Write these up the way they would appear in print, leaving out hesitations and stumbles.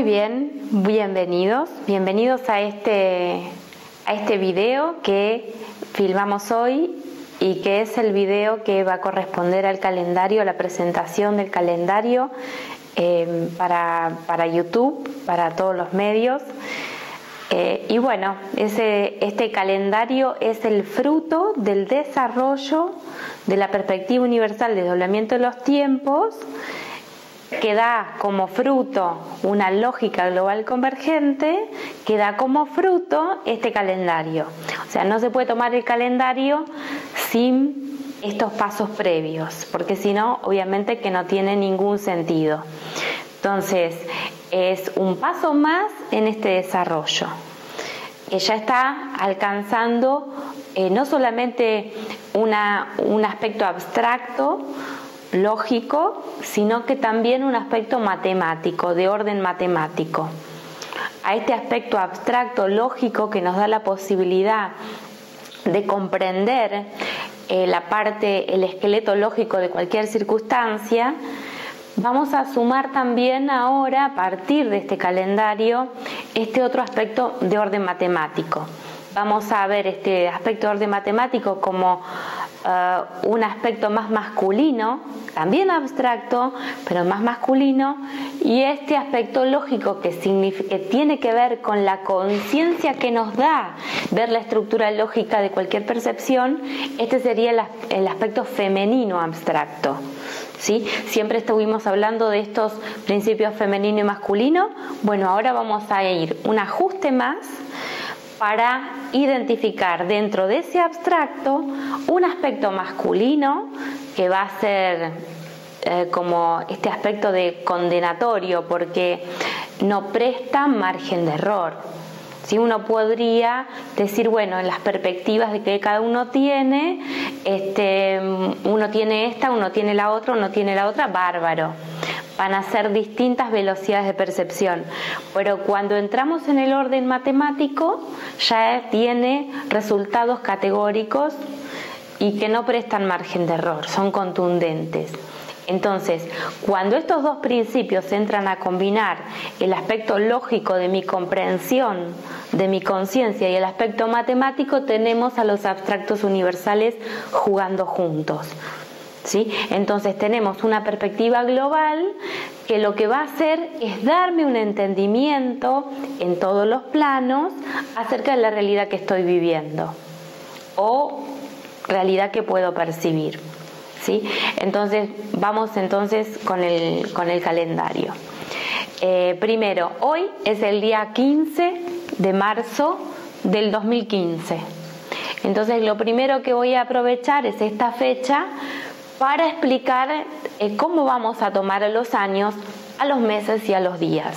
bien, bienvenidos a este video que filmamos hoy y que es el video que va a corresponder al calendario, a la presentación del calendario para YouTube, para todos los medios. Y bueno, este calendario es el fruto del desarrollo de la perspectiva universal de desdoblamiento de los tiempos, que da como fruto una lógica global convergente, que da como fruto este calendario. O sea, no se puede tomar el calendario sin estos pasos previos, porque si no, obviamente que no tiene ningún sentido. Entonces, es un paso más en este desarrollo. Ella está alcanzando no solamente un aspecto abstracto, lógico, sino que también un aspecto matemático, de orden matemático. A este aspecto abstracto, lógico, que nos da la posibilidad de comprender el esqueleto lógico de cualquier circunstancia, vamos a sumar también ahora, a partir de este calendario, este otro aspecto de orden matemático. Vamos a ver este aspecto de orden matemático como un aspecto más masculino, también abstracto, pero más masculino, y este aspecto lógico que tiene que ver con la conciencia que nos da ver la estructura lógica de cualquier percepción. Este sería el aspecto femenino abstracto. ¿Sí? Siempre estuvimos hablando de estos principios femenino y masculino. Bueno, ahora vamos a ir un ajuste más para identificar dentro de ese abstracto un aspecto masculino que va a ser como este aspecto de condenatorio, porque no presta margen de error. Si uno podría decir, bueno, en las perspectivas de que cada uno tiene, uno tiene esta, uno tiene la otra, bárbaro. Van a ser distintas velocidades de percepción, pero cuando entramos en el orden matemático ya tiene resultados categóricos y que no prestan margen de error, son contundentes. Entonces, cuando estos dos principios entran a combinar el aspecto lógico de mi comprensión, de mi conciencia, y el aspecto matemático, tenemos a los abstractos universales jugando juntos. ¿Sí? Entonces tenemos una perspectiva global que lo que va a hacer es darme un entendimiento en todos los planos acerca de la realidad que estoy viviendo o realidad que puedo percibir. ¿Sí? Entonces vamos con el calendario. Primero, hoy es el día 15 de marzo del 2015. Entonces lo primero que voy a aprovechar es esta fecha para explicar cómo vamos a tomar a los años, a los meses y a los días.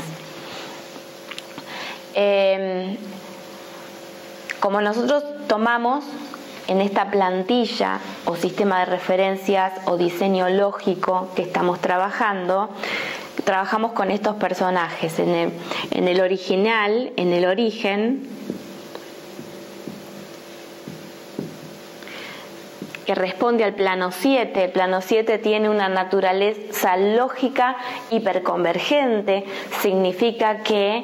Como nosotros tomamos en esta plantilla o sistema de referencias o diseño lógico que estamos trabajamos con estos personajes. En el original, en el origen, que responde al plano 7. El plano 7 tiene una naturaleza lógica hiperconvergente, significa que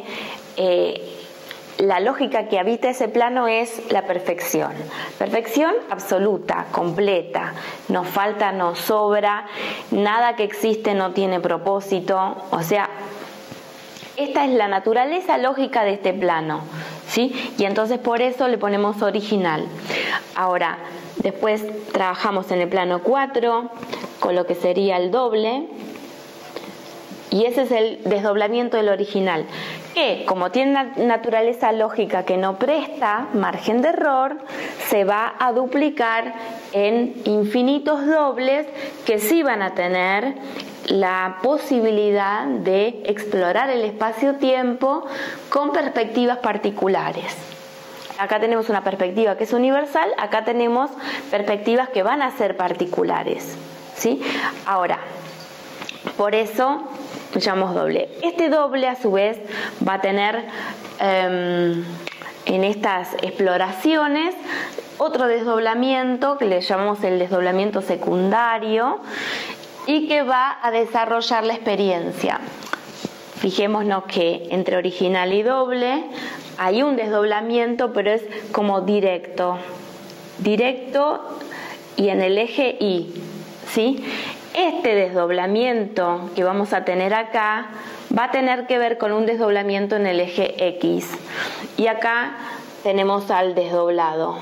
la lógica que habita ese plano es la perfección. Perfección absoluta, completa. Nos falta, nos sobra, nada que existe no tiene propósito. O sea, esta es la naturaleza lógica de este plano, ¿sí? Y entonces por eso le ponemos original. Ahora, después trabajamos en el plano 4 con lo que sería el doble, y ese es el desdoblamiento del original, que como tiene una naturaleza lógica que no presta margen de error, se va a duplicar en infinitos dobles que sí van a tener la posibilidad de explorar el espacio-tiempo con perspectivas particulares. Acá tenemos una perspectiva que es universal, acá tenemos perspectivas que van a ser particulares, ¿sí? Ahora, por eso llamamos doble. Este doble, a su vez, va a tener en estas exploraciones otro desdoblamiento que le llamamos el desdoblamiento secundario y que va a desarrollar la experiencia. Fijémonos que entre original y doble hay un desdoblamiento, pero es como directo y en el eje Y, ¿sí? Este desdoblamiento que vamos a tener acá va a tener que ver con un desdoblamiento en el eje X. Y acá tenemos al desdoblado.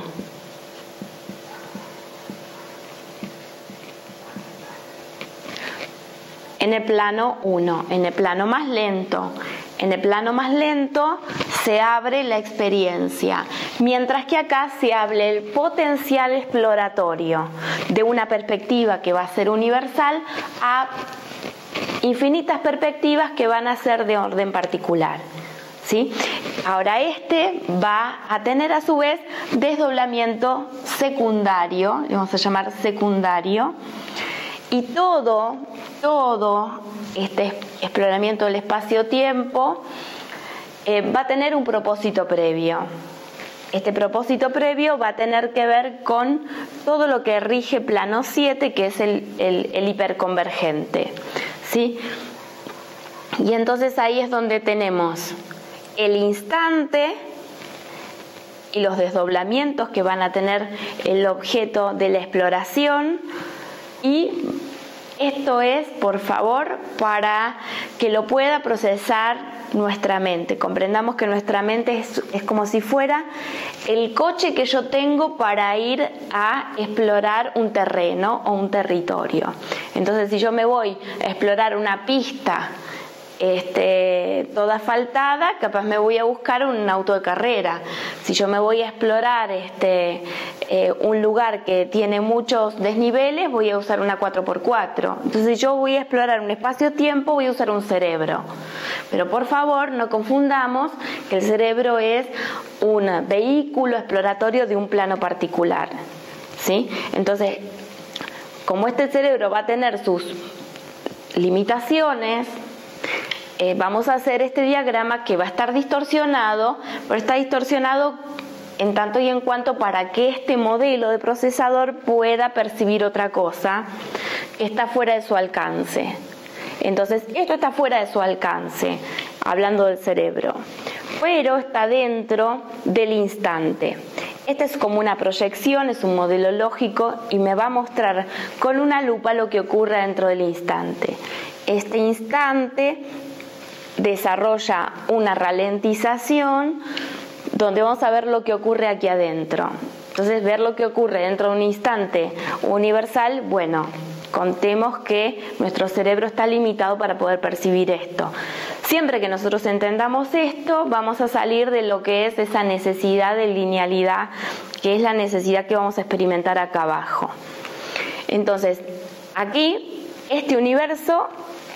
En el plano 1, en el plano más lento. En el plano más lento se abre la experiencia, mientras que acá se abre el potencial exploratorio de una perspectiva que va a ser universal a infinitas perspectivas que van a ser de orden particular, ¿sí? Ahora este va a tener a su vez desdoblamiento secundario, vamos a llamar secundario, y todo este exploramiento del espacio-tiempo va a tener un propósito previo. Este propósito previo va a tener que ver con todo lo que rige plano 7, que es el hiperconvergente, ¿sí? Y entonces ahí es donde tenemos el instante y los desdoblamientos que van a tener el objeto de la exploración. Y esto es, por favor, para que lo pueda procesar nuestra mente. Comprendamos que nuestra mente es como si fuera el coche que yo tengo para ir a explorar un terreno o un territorio. Entonces, si yo me voy a explorar una pista toda asfaltada, capaz me voy a buscar un auto de carrera. Si yo me voy a explorar un lugar que tiene muchos desniveles, voy a usar una 4x4. Entonces, si yo voy a explorar un espacio-tiempo, voy a usar un cerebro. Pero por favor, no confundamos que el cerebro es un vehículo exploratorio de un plano particular, ¿sí? Entonces, como este cerebro va a tener sus limitaciones, vamos a hacer este diagrama que va a estar distorsionado, pero está distorsionado en tanto y en cuanto para que este modelo de procesador pueda percibir otra cosa que está fuera de su alcance. Entonces, esto está fuera de su alcance, hablando del cerebro, pero está dentro del instante. Esta es como una proyección, es un modelo lógico y me va a mostrar con una lupa lo que ocurre dentro del instante. Este instante desarrolla una ralentización donde vamos a ver lo que ocurre aquí adentro. Entonces, ver lo que ocurre dentro de un instante universal, bueno, contemos que nuestro cerebro está limitado para poder percibir esto. Siempre que nosotros entendamos esto, vamos a salir de lo que es esa necesidad de linealidad, que es la necesidad que vamos a experimentar acá abajo. Entonces, aquí, este universo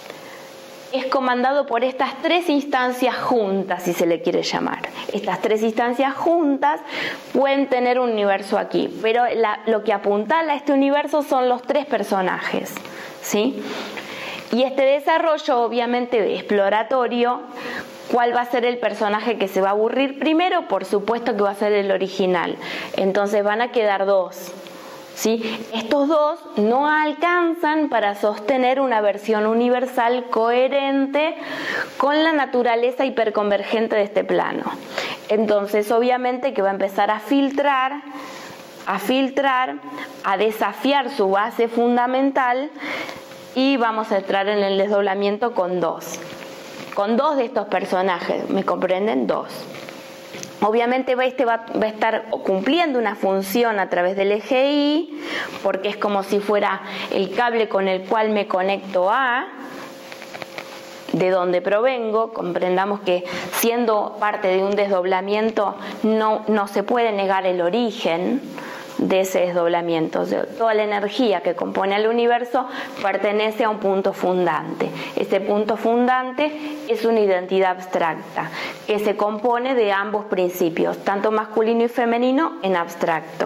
es comandado por estas tres instancias juntas, si se le quiere llamar. Estas tres instancias juntas pueden tener un universo aquí, pero lo que apuntala a este universo son los tres personajes, ¿sí? Y este desarrollo, obviamente, exploratorio, ¿cuál va a ser el personaje que se va a aburrir primero? Por supuesto que va a ser el original. Entonces van a quedar dos, ¿sí? Estos dos no alcanzan para sostener una versión universal coherente con la naturaleza hiperconvergente de este plano. Entonces, obviamente que va a empezar a filtrar, a desafiar su base fundamental y vamos a entrar en el desdoblamiento con dos de estos personajes, ¿me comprenden? Dos. Obviamente este va a estar cumpliendo una función a través del eje Y, porque es como si fuera el cable con el cual me conecto a de donde provengo. Comprendamos que siendo parte de un desdoblamiento no se puede negar el origen de ese desdoblamiento. O sea, toda la energía que compone al universo pertenece a un punto fundante. Ese punto fundante es una identidad abstracta que se compone de ambos principios, tanto masculino y femenino en abstracto.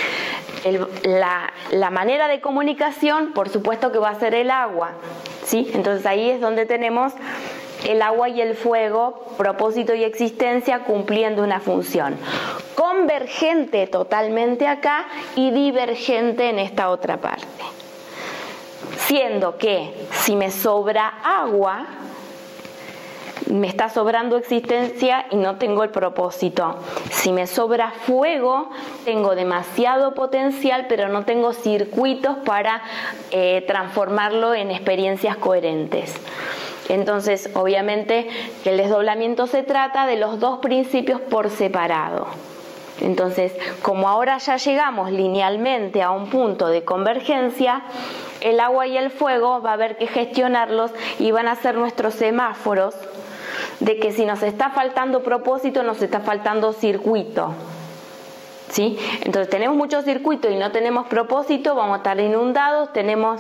La manera de comunicación, por supuesto que va a ser el agua, ¿sí? Entonces ahí es donde tenemos el agua y el fuego, propósito y existencia, cumpliendo una función convergente totalmente acá y divergente en esta otra parte. Siendo que si me sobra agua, me está sobrando existencia y no tengo el propósito. Si me sobra fuego, tengo demasiado potencial, pero no tengo circuitos para transformarlo en experiencias coherentes. Entonces, obviamente, que el desdoblamiento se trata de los dos principios por separado. Entonces, como ahora ya llegamos linealmente a un punto de convergencia, el agua y el fuego va a haber que gestionarlos y van a ser nuestros semáforos de que si nos está faltando propósito, nos está faltando circuito. ¿Sí? Entonces tenemos mucho circuito y no tenemos propósito, vamos a estar inundados, tenemos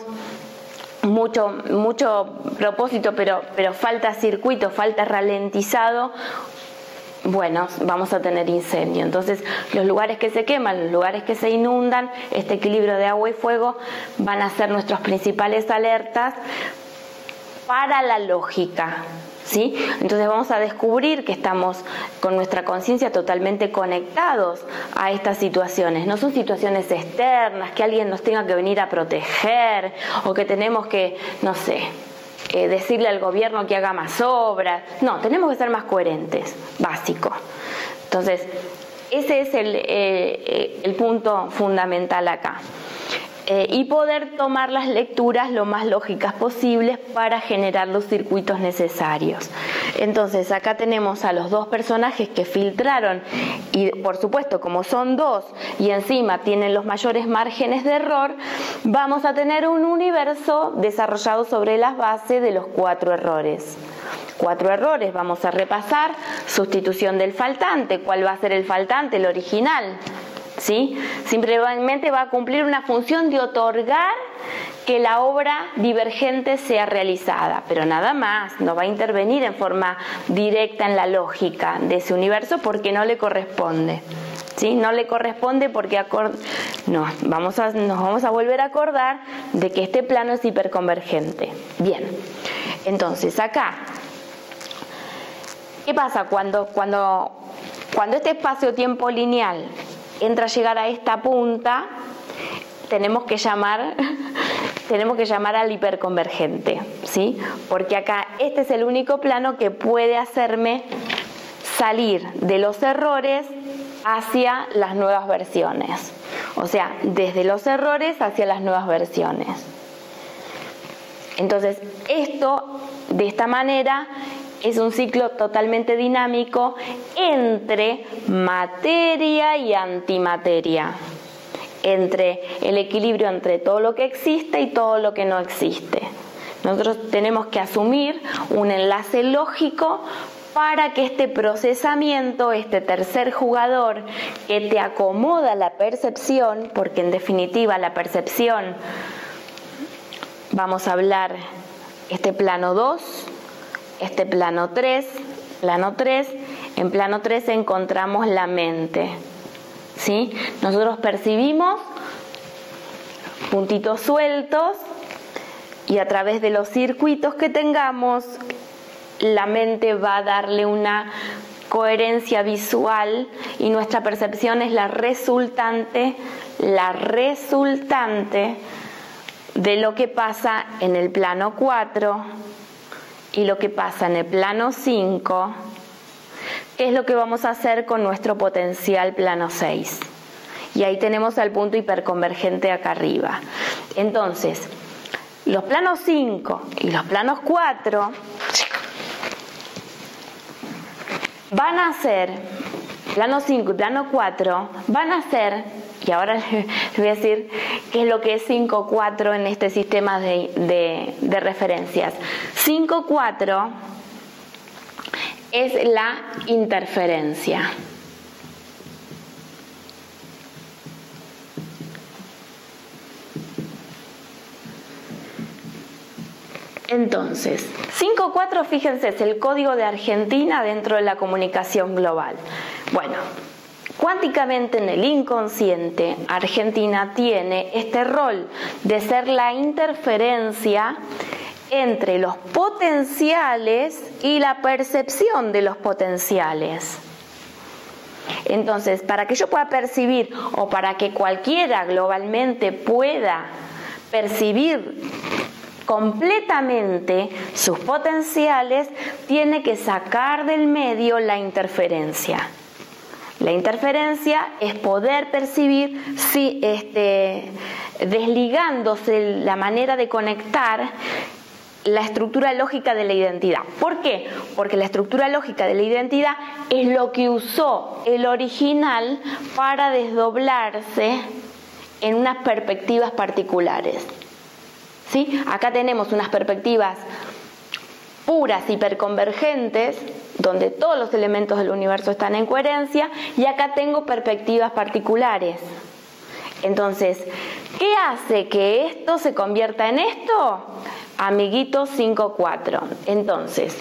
mucho propósito, pero falta circuito, falta ralentizado. Bueno, vamos a tener incendio. Entonces, los lugares que se queman, los lugares que se inundan, este equilibrio de agua y fuego van a ser nuestras principales alertas para la lógica, ¿sí? Entonces vamos a descubrir que estamos con nuestra conciencia totalmente conectados a estas situaciones. No son situaciones externas, que alguien nos tenga que venir a proteger o que tenemos que, no sé, decirle al gobierno que haga más obras. No, tenemos que ser más coherentes, básico. Entonces, ese es el punto fundamental acá. Y poder tomar las lecturas lo más lógicas posibles para generar los circuitos necesarios. Entonces, acá tenemos a los dos personajes que filtraron y, por supuesto, como son dos y encima tienen los mayores márgenes de error, vamos a tener un universo desarrollado sobre las bases de los 4 errores. 4 errores, vamos a repasar: sustitución del faltante. ¿Cuál va a ser el faltante? El original. ¿Sí? Simplemente va a cumplir una función de otorgar que la obra divergente sea realizada, pero nada más, no va a intervenir en forma directa en la lógica de ese universo porque no le corresponde. ¿Sí? No le corresponde porque nos vamos a volver a acordar de que este plano es hiperconvergente. Bien, entonces acá, ¿qué pasa cuando este espacio-tiempo lineal entra a llegar a esta punta? Tenemos que llamar al hiperconvergente, ¿sí? Porque acá este es el único plano que puede hacerme salir de los errores hacia las nuevas versiones. O sea, desde los errores hacia las nuevas versiones. Entonces, esto, de esta manera, es un ciclo totalmente dinámico entre materia y antimateria, entre el equilibrio entre todo lo que existe y todo lo que no existe. Nosotros tenemos que asumir un enlace lógico para que este procesamiento, este tercer jugador que te acomoda la percepción, porque en definitiva la percepción, vamos a hablar este plano 2, este plano 3, en plano 3 encontramos la mente, ¿sí? Nosotros percibimos puntitos sueltos y a través de los circuitos que tengamos, la mente va a darle una coherencia visual y nuestra percepción es la resultante de lo que pasa en el plano 4 y lo que pasa en el plano 5, que es lo que vamos a hacer con nuestro potencial plano 6. Y ahí tenemos al punto hiperconvergente acá arriba. Entonces, los planos 5 y los planos 4 van a ser, plano 5 y plano 4, van a ser, y ahora les voy a decir qué es lo que es 5-4 en este sistema de referencias. 5-4 es la interferencia. Entonces, 5-4, fíjense, es el código de Argentina dentro de la comunicación global. Bueno, cuánticamente en el inconsciente, Argentina tiene este rol de ser la interferencia entre los potenciales y la percepción de los potenciales. Entonces, para que yo pueda percibir o para que cualquiera globalmente pueda percibir completamente sus potenciales, tiene que sacar del medio la interferencia. La interferencia es poder percibir si desligándose la manera de conectar la estructura lógica de la identidad. ¿Por qué? Porque la estructura lógica de la identidad es lo que usó el original para desdoblarse en unas perspectivas particulares. ¿Sí? Acá tenemos unas perspectivas puras, hiperconvergentes, donde todos los elementos del universo están en coherencia, y acá tengo perspectivas particulares. Entonces, ¿qué hace que esto se convierta en esto? Amiguito 5-4. Entonces,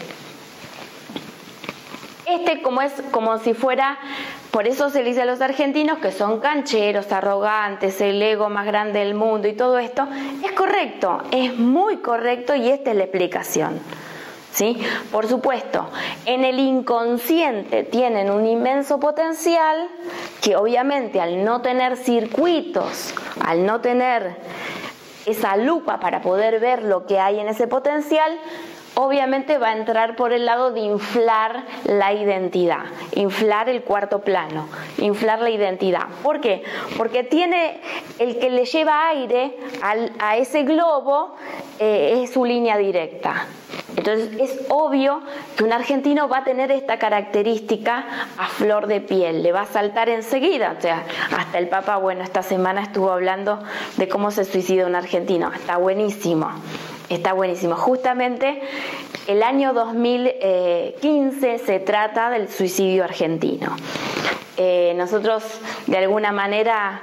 como si fuera, por eso se le dice a los argentinos que son cancheros, arrogantes, el ego más grande del mundo y todo esto. Es correcto, es muy correcto, y esta es la explicación. ¿Sí? Por supuesto, en el inconsciente tienen un inmenso potencial que obviamente al no tener circuitos, al no tener esa lupa para poder ver lo que hay en ese potencial, obviamente va a entrar por el lado de inflar la identidad, inflar el cuarto plano, inflar la identidad. ¿Por qué? Porque tiene el que le lleva aire a ese globo, es su línea directa. Entonces es obvio que un argentino va a tener esta característica a flor de piel, le va a saltar enseguida. O sea, hasta el Papa, bueno, esta semana estuvo hablando de cómo se suicida un argentino. Está buenísimo, está buenísimo. Justamente el año 2015 se trata del suicidio argentino. Nosotros de alguna manera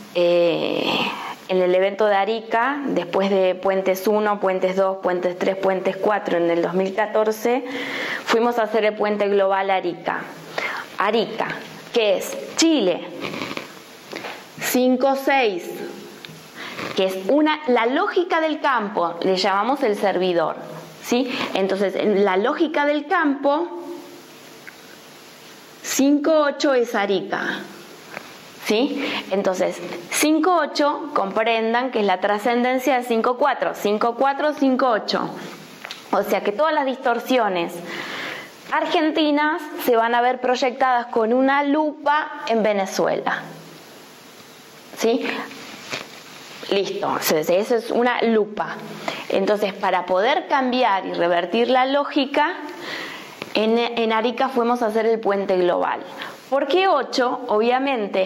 en el evento de Arica, después de Puentes 1, Puentes 2, Puentes 3, Puentes 4 en el 2014, fuimos a hacer el puente global Arica. Arica, que es Chile, 5-6, que es la lógica del campo, le llamamos el servidor, ¿sí? Entonces, en la lógica del campo, 5-8 es Arica. ¿Sí? Entonces, 5-8, comprendan que es la trascendencia de 5-4, 5-4, 5-8. O sea que todas las distorsiones argentinas se van a ver proyectadas con una lupa en Venezuela. ¿Sí? Listo, eso es una lupa. Entonces, para poder cambiar y revertir la lógica, en Arica fuimos a hacer el puente global. ¿Por qué 8? Obviamente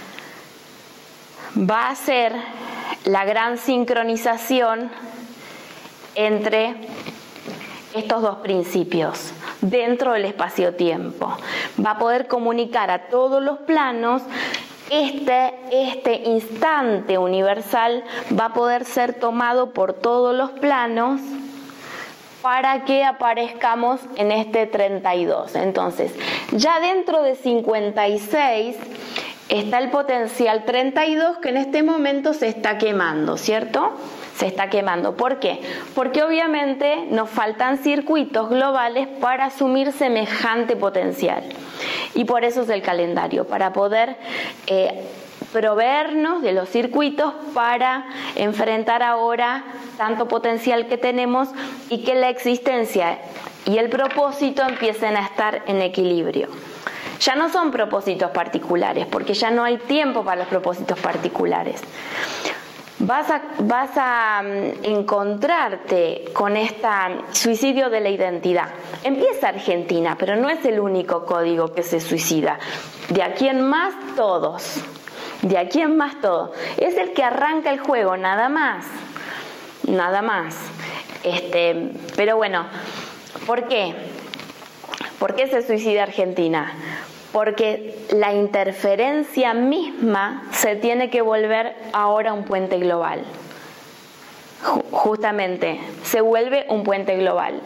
va a ser la gran sincronización entre estos dos principios dentro del espacio-tiempo. Va a poder comunicar a todos los planos. Este instante universal va a poder ser tomado por todos los planos para que aparezcamos en este 32. Entonces, ya dentro de 56 está el potencial 32 que en este momento se está quemando, ¿cierto? Se está quemando. ¿Por qué? Porque obviamente nos faltan circuitos globales para asumir semejante potencial. Y por eso es el calendario, para poder proveernos de los circuitos para enfrentar ahora tanto potencial que tenemos y que la existencia y el propósito empiecen a estar en equilibrio. Ya no son propósitos particulares, porque ya no hay tiempo para los propósitos particulares. Vas a encontrarte con este suicidio de la identidad. Empieza Argentina, pero no es el único código que se suicida. De aquí en más, todos. De aquí en más, todos. Es el que arranca el juego, nada más. Nada más. Pero bueno, ¿por qué? ¿Por qué se suicida Argentina? Porque la interferencia misma se tiene que volver ahora un puente global. Justamente, se vuelve un puente global.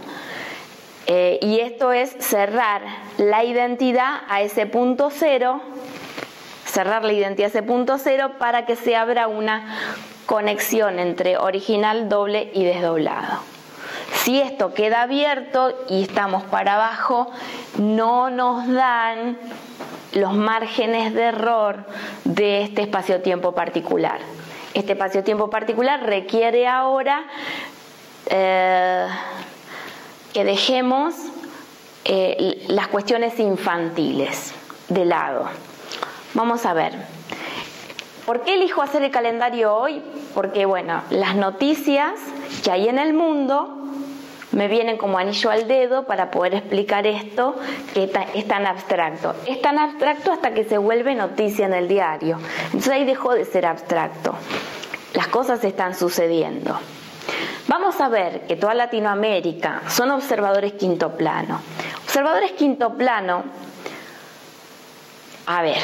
Y esto es cerrar la identidad a ese punto cero, cerrar la identidad a ese punto cero para que se abra una conexión entre original, doble y desdoblado. Si esto queda abierto y estamos para abajo, no nos dan los márgenes de error de este espacio-tiempo particular. Este espacio-tiempo particular requiere ahora que dejemos las cuestiones infantiles de lado. Vamos a ver. ¿Por qué elijo hacer el calendario hoy? Porque, bueno, las noticias que hay en el mundo me vienen como anillo al dedo para poder explicar esto que es tan abstracto. Es tan abstracto hasta que se vuelve noticia en el diario. Entonces ahí dejó de ser abstracto. Las cosas están sucediendo. Vamos a ver que toda Latinoamérica son observadores quinto plano. Observadores quinto plano, a ver,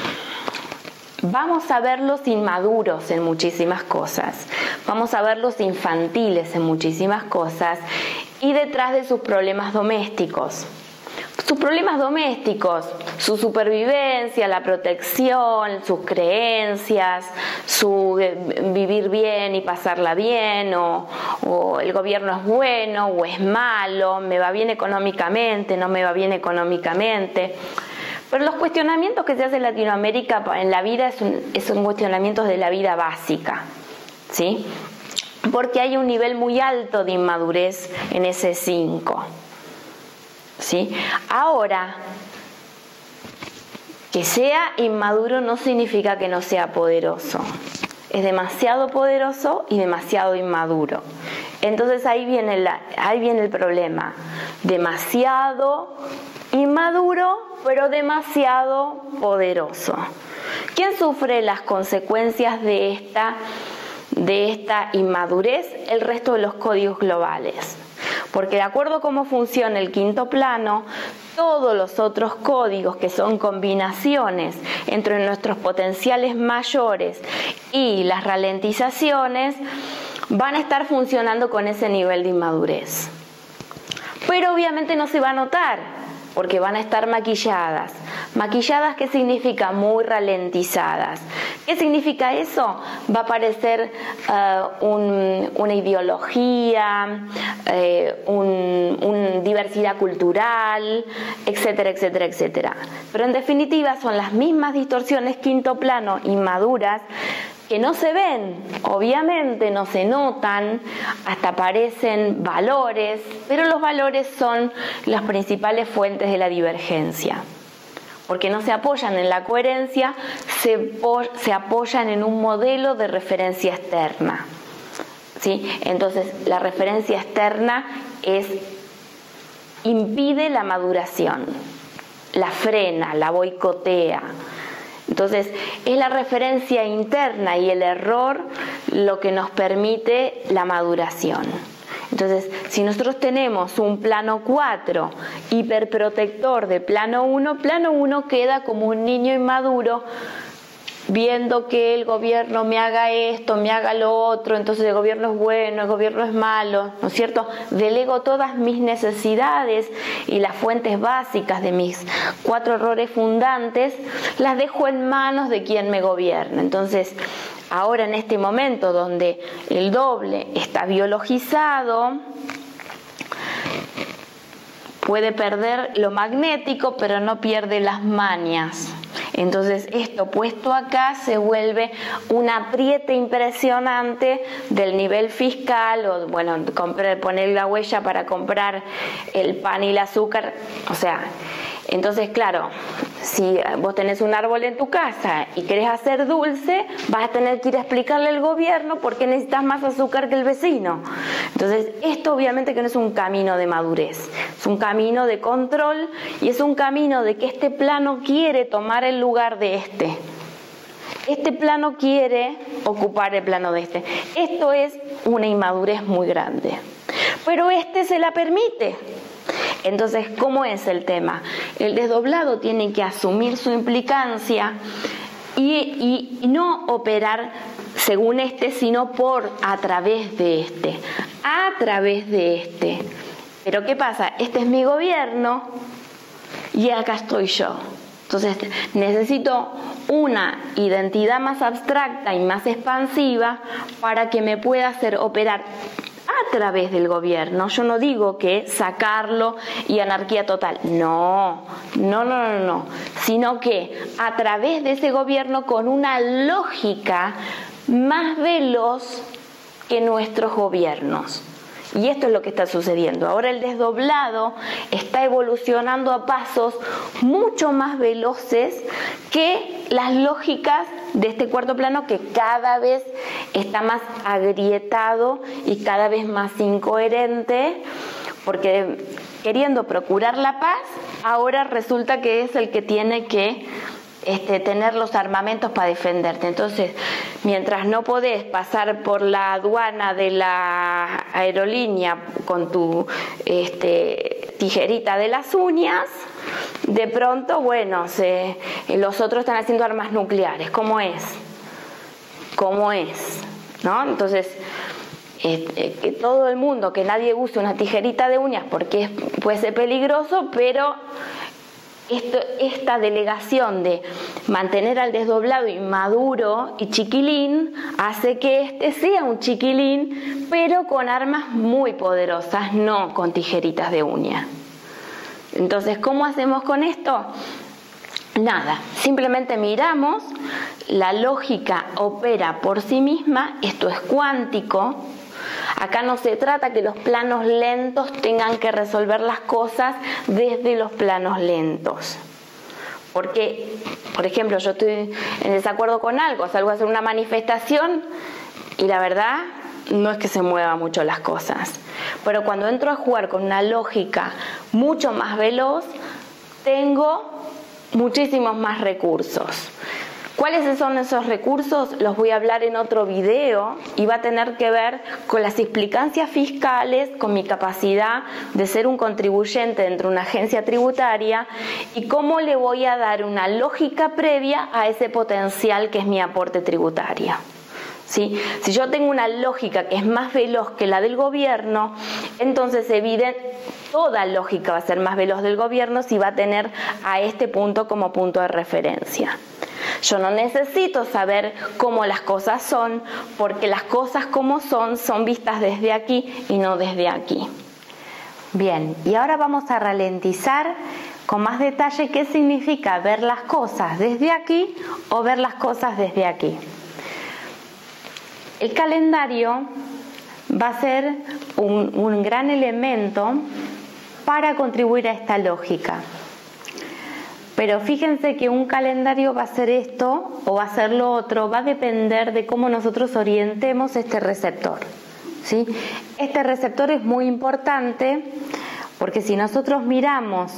vamos a verlos inmaduros en muchísimas cosas, vamos a verlos infantiles en muchísimas cosas y detrás de sus problemas domésticos. Sus problemas domésticos, su supervivencia, la protección, sus creencias, su vivir bien y pasarla bien, o el gobierno es bueno o es malo, me va bien económicamente, no me va bien económicamente. Pero los cuestionamientos que se hace en Latinoamérica en la vida son cuestionamientos de la vida básica, ¿sí? Porque hay un nivel muy alto de inmadurez en ese 5. ¿Sí? Ahora, que sea inmaduro no significa que no sea poderoso. Es demasiado poderoso y demasiado inmaduro. Entonces ahí viene el problema. Demasiado inmaduro, pero demasiado poderoso. ¿Quién sufre las consecuencias de esta inmadurez? El resto de los códigos globales. Porque de acuerdo a cómo funciona el quinto plano, todos los otros códigos que son combinaciones entre nuestros potenciales mayores y las ralentizaciones van a estar funcionando con ese nivel de inmadurez. Pero obviamente no se va a notar porque van a estar maquilladas. ¿Maquilladas qué significa? Muy ralentizadas. ¿Qué significa eso? Va a aparecer una ideología, una diversidad cultural, etcétera, etcétera, etcétera. Pero en definitiva son las mismas distorsiones quinto plano inmaduras que no se ven, obviamente no se notan, hasta aparecen valores, pero los valores son las principales fuentes de la divergencia. Porque no se apoyan en la coherencia, se apoyan en un modelo de referencia externa. ¿Sí? Entonces, la referencia externa impide la maduración, la frena, la boicotea. Entonces, es la referencia interna y el error lo que nos permite la maduración. Entonces, si nosotros tenemos un plano 4 hiperprotector de plano 1 queda como un niño inmaduro viendo que el gobierno me haga esto, me haga lo otro, entonces el gobierno es bueno, el gobierno es malo, ¿no es cierto? Delego todas mis necesidades y las fuentes básicas de mis 4 errores fundantes, las dejo en manos de quien me gobierna. Entonces, ahora en este momento donde el doble está biologizado, puede perder lo magnético, pero no pierde las mañas. Entonces esto puesto acá se vuelve un apriete impresionante del nivel fiscal, o bueno, poner la huella para comprar el pan y el azúcar, o sea, entonces claro, si vos tenés un árbol en tu casa y querés hacer dulce, vas a tener que ir a explicarle al gobierno por qué necesitas más azúcar que el vecino. Entonces, esto obviamente que no es un camino de madurez, es un camino de control y es un camino de que este plano quiere tomar el lugar de este. Este plano quiere ocupar el plano de este. Esto es una inmadurez muy grande. Pero este se la permite. Entonces, ¿cómo es el tema? El desdoblado tiene que asumir su implicancia y no operar según este, sino a través de este. A través de este. Pero ¿qué pasa? Este es mi gobierno y acá estoy yo. Entonces, necesito una identidad más abstracta y más expansiva para que me pueda hacer operar a través del gobierno. Yo no digo que sacarlo y anarquía total, no, sino que a través de ese gobierno con una lógica más veloz que nuestros gobiernos. Y esto es lo que está sucediendo. Ahora el desdoblado está evolucionando a pasos mucho más veloces que las lógicas de este cuarto plano, que cada vez está más agrietado y cada vez más incoherente, porque queriendo procurar la paz, ahora resulta que es el que tiene que tener los armamentos para defenderte. Entonces, mientras no podés pasar por la aduana de la aerolínea con tu tijerita de las uñas, de pronto, bueno, los otros están haciendo armas nucleares. ¿Cómo es? ¿Cómo es? ¿No? Entonces, que todo el mundo, que nadie use una tijerita de uñas porque puede ser peligroso, pero esta delegación de mantener al desdoblado inmaduro y chiquilín hace que sea un chiquilín, pero con armas muy poderosas, no con tijeritas de uña. Entonces, ¿cómo hacemos con esto? Nada, simplemente miramos, la lógica opera por sí misma, esto es cuántico. Acá no se trata que los planos lentos tengan que resolver las cosas desde los planos lentos. Porque, por ejemplo, yo estoy en desacuerdo con algo, salgo a hacer una manifestación y la verdad no es que se muevan mucho las cosas. Pero cuando entro a jugar con una lógica mucho más veloz, tengo muchísimos más recursos. ¿Cuáles son esos recursos? Los voy a hablar en otro video y va a tener que ver con las implicancias fiscales, con mi capacidad de ser un contribuyente dentro de una agencia tributaria y cómo le voy a dar una lógica previa a ese potencial que es mi aporte tributario. ¿Sí? Si yo tengo una lógica que es más veloz que la del gobierno, entonces toda lógica va a ser más veloz del gobierno si va a tener a este punto como punto de referencia. Yo no necesito saber cómo las cosas son, porque las cosas como son vistas desde aquí y no desde aquí. Bien, y ahora vamos a ralentizar con más detalle qué significa ver las cosas desde aquí o ver las cosas desde aquí. El calendario va a ser un gran elemento para contribuir a esta lógica. Pero fíjense que un calendario va a ser esto o va a ser lo otro, va a depender de cómo nosotros orientemos este receptor, ¿sí? Este receptor es muy importante porque si nosotros miramos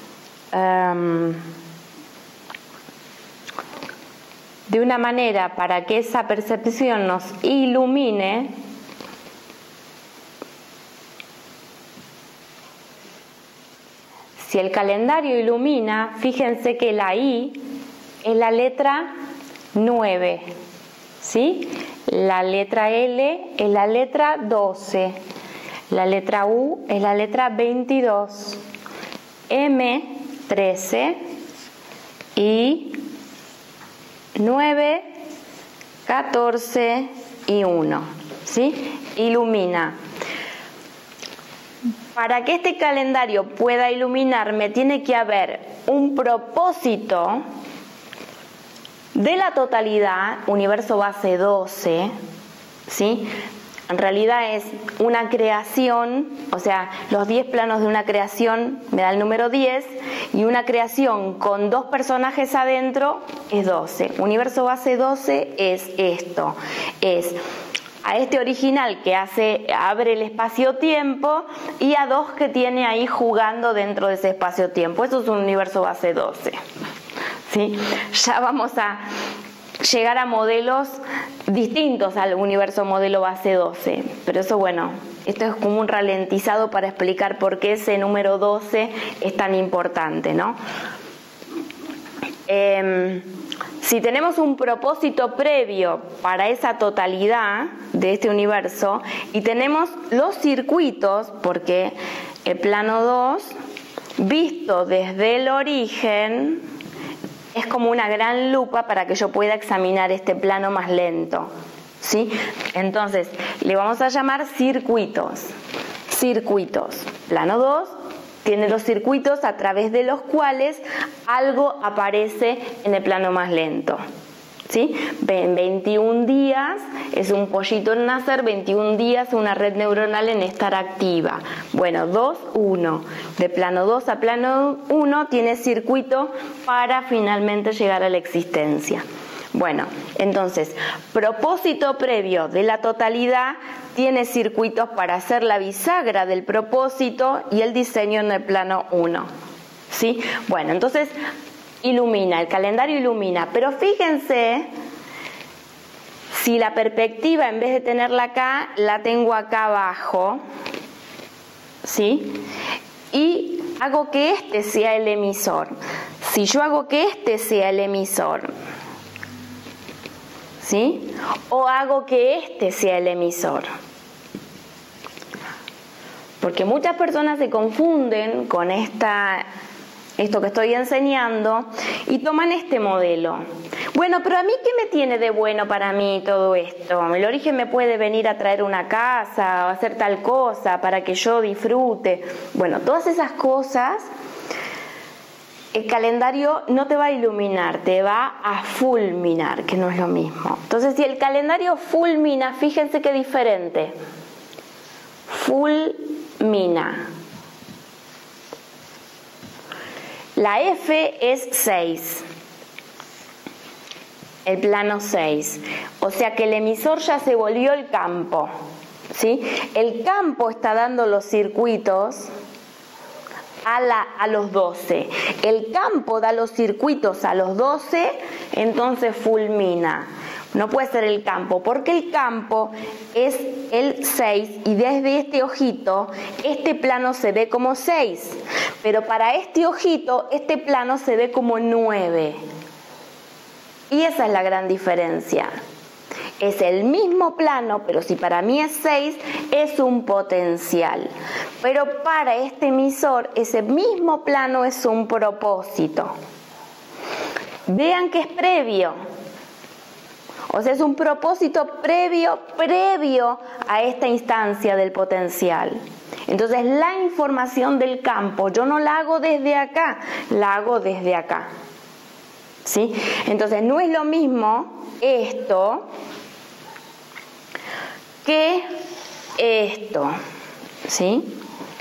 de una manera para que esa percepción nos ilumine, si el calendario ilumina, fíjense que la I es la letra 9, ¿sí? La letra L es la letra 12, la letra U es la letra 22, M 13 y 9, 14 y 1, ¿sí? Ilumina. Para que este calendario pueda iluminarme, tiene que haber un propósito de la totalidad, universo base 12, ¿sí? En realidad es una creación, o sea, los 10 planos de una creación me da el número 10, y una creación con 2 personajes adentro es 12. Universo base 12 es esto, es a este original que abre el espacio-tiempo y a 2 que tiene ahí jugando dentro de ese espacio-tiempo. Eso es un universo base 12. ¿Sí? Ya vamos a llegar a modelos distintos al universo modelo base 12. Pero eso, bueno, esto es como un ralentizado para explicar por qué ese número 12 es tan importante, ¿no? Si tenemos un propósito previo para esa totalidad de este universo y tenemos los circuitos, porque el plano 2, visto desde el origen, es como una gran lupa para que yo pueda examinar este plano más lento, ¿sí? Entonces, le vamos a llamar circuitos. Circuitos. Plano 2 tiene los circuitos a través de los cuales algo aparece en el plano más lento, ¿Sí? 21 días es un pollito en nacer, 21 días una red neuronal en estar activa. Bueno, 2, 1. De plano 2 a plano 1 tiene circuito para finalmente llegar a la existencia. Bueno, entonces, propósito previo de la totalidad tiene circuitos para hacer la bisagra del propósito y el diseño en el plano 1. ¿Sí? Bueno, entonces ilumina, el calendario ilumina, pero fíjense si la perspectiva en vez de tenerla acá, la tengo acá abajo, ¿sí? Y hago que este sea el emisor. Si yo hago que este sea el emisor, ¿sí? O hago que este sea el emisor. Porque muchas personas se confunden con esto que estoy enseñando y toman este modelo. Bueno, pero a mí, ¿qué me tiene de bueno para mí todo esto? El origen me puede venir a traer una casa o hacer tal cosa para que yo disfrute. Bueno, todas esas cosas, el calendario no te va a iluminar, te va a fulminar, que no es lo mismo. Entonces, si el calendario fulmina, fíjense qué diferente. Fulmina. La F es 6, el plano 6, o sea que el emisor ya se volvió el campo, ¿sí? El campo está dando los circuitos a los 12, el campo da los circuitos a los 12, entonces fulmina. No puede ser el campo, porque el campo es el 6 y desde este ojito, este plano se ve como 6. Pero para este ojito, este plano se ve como 9. Y esa es la gran diferencia. Es el mismo plano, pero si para mí es 6, es un potencial. Pero para este emisor, ese mismo plano es un propósito. Vean que es previo. O sea, es un propósito previo a esta instancia del potencial. Entonces, la información del campo, yo no la hago desde acá, la hago desde acá. ¿Sí? Entonces, no es lo mismo esto que esto. ¿Sí?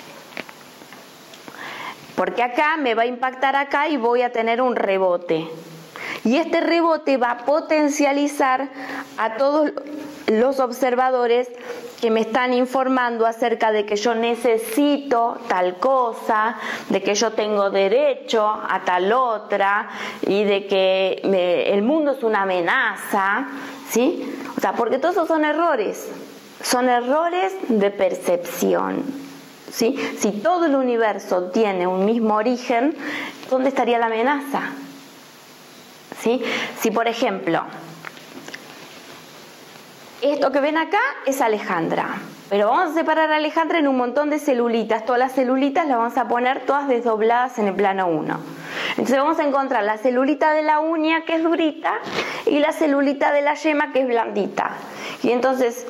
Porque acá me va a impactar acá y voy a tener un rebote. Y este rebote va a potencializar a todos los observadores que me están informando acerca de que yo necesito tal cosa, de que yo tengo derecho a tal otra y de que el mundo es una amenaza, ¿sí? O sea, porque todos esos son errores de percepción, ¿sí? Si todo el universo tiene un mismo origen, ¿dónde estaría la amenaza? ¿Sí? Si por ejemplo, esto que ven acá es Alejandra, pero vamos a separar a Alejandra en un montón de celulitas, todas las celulitas las vamos a poner todas desdobladas en el plano 1. Entonces vamos a encontrar la celulita de la uña que es durita y la celulita de la yema que es blandita. Y entonces,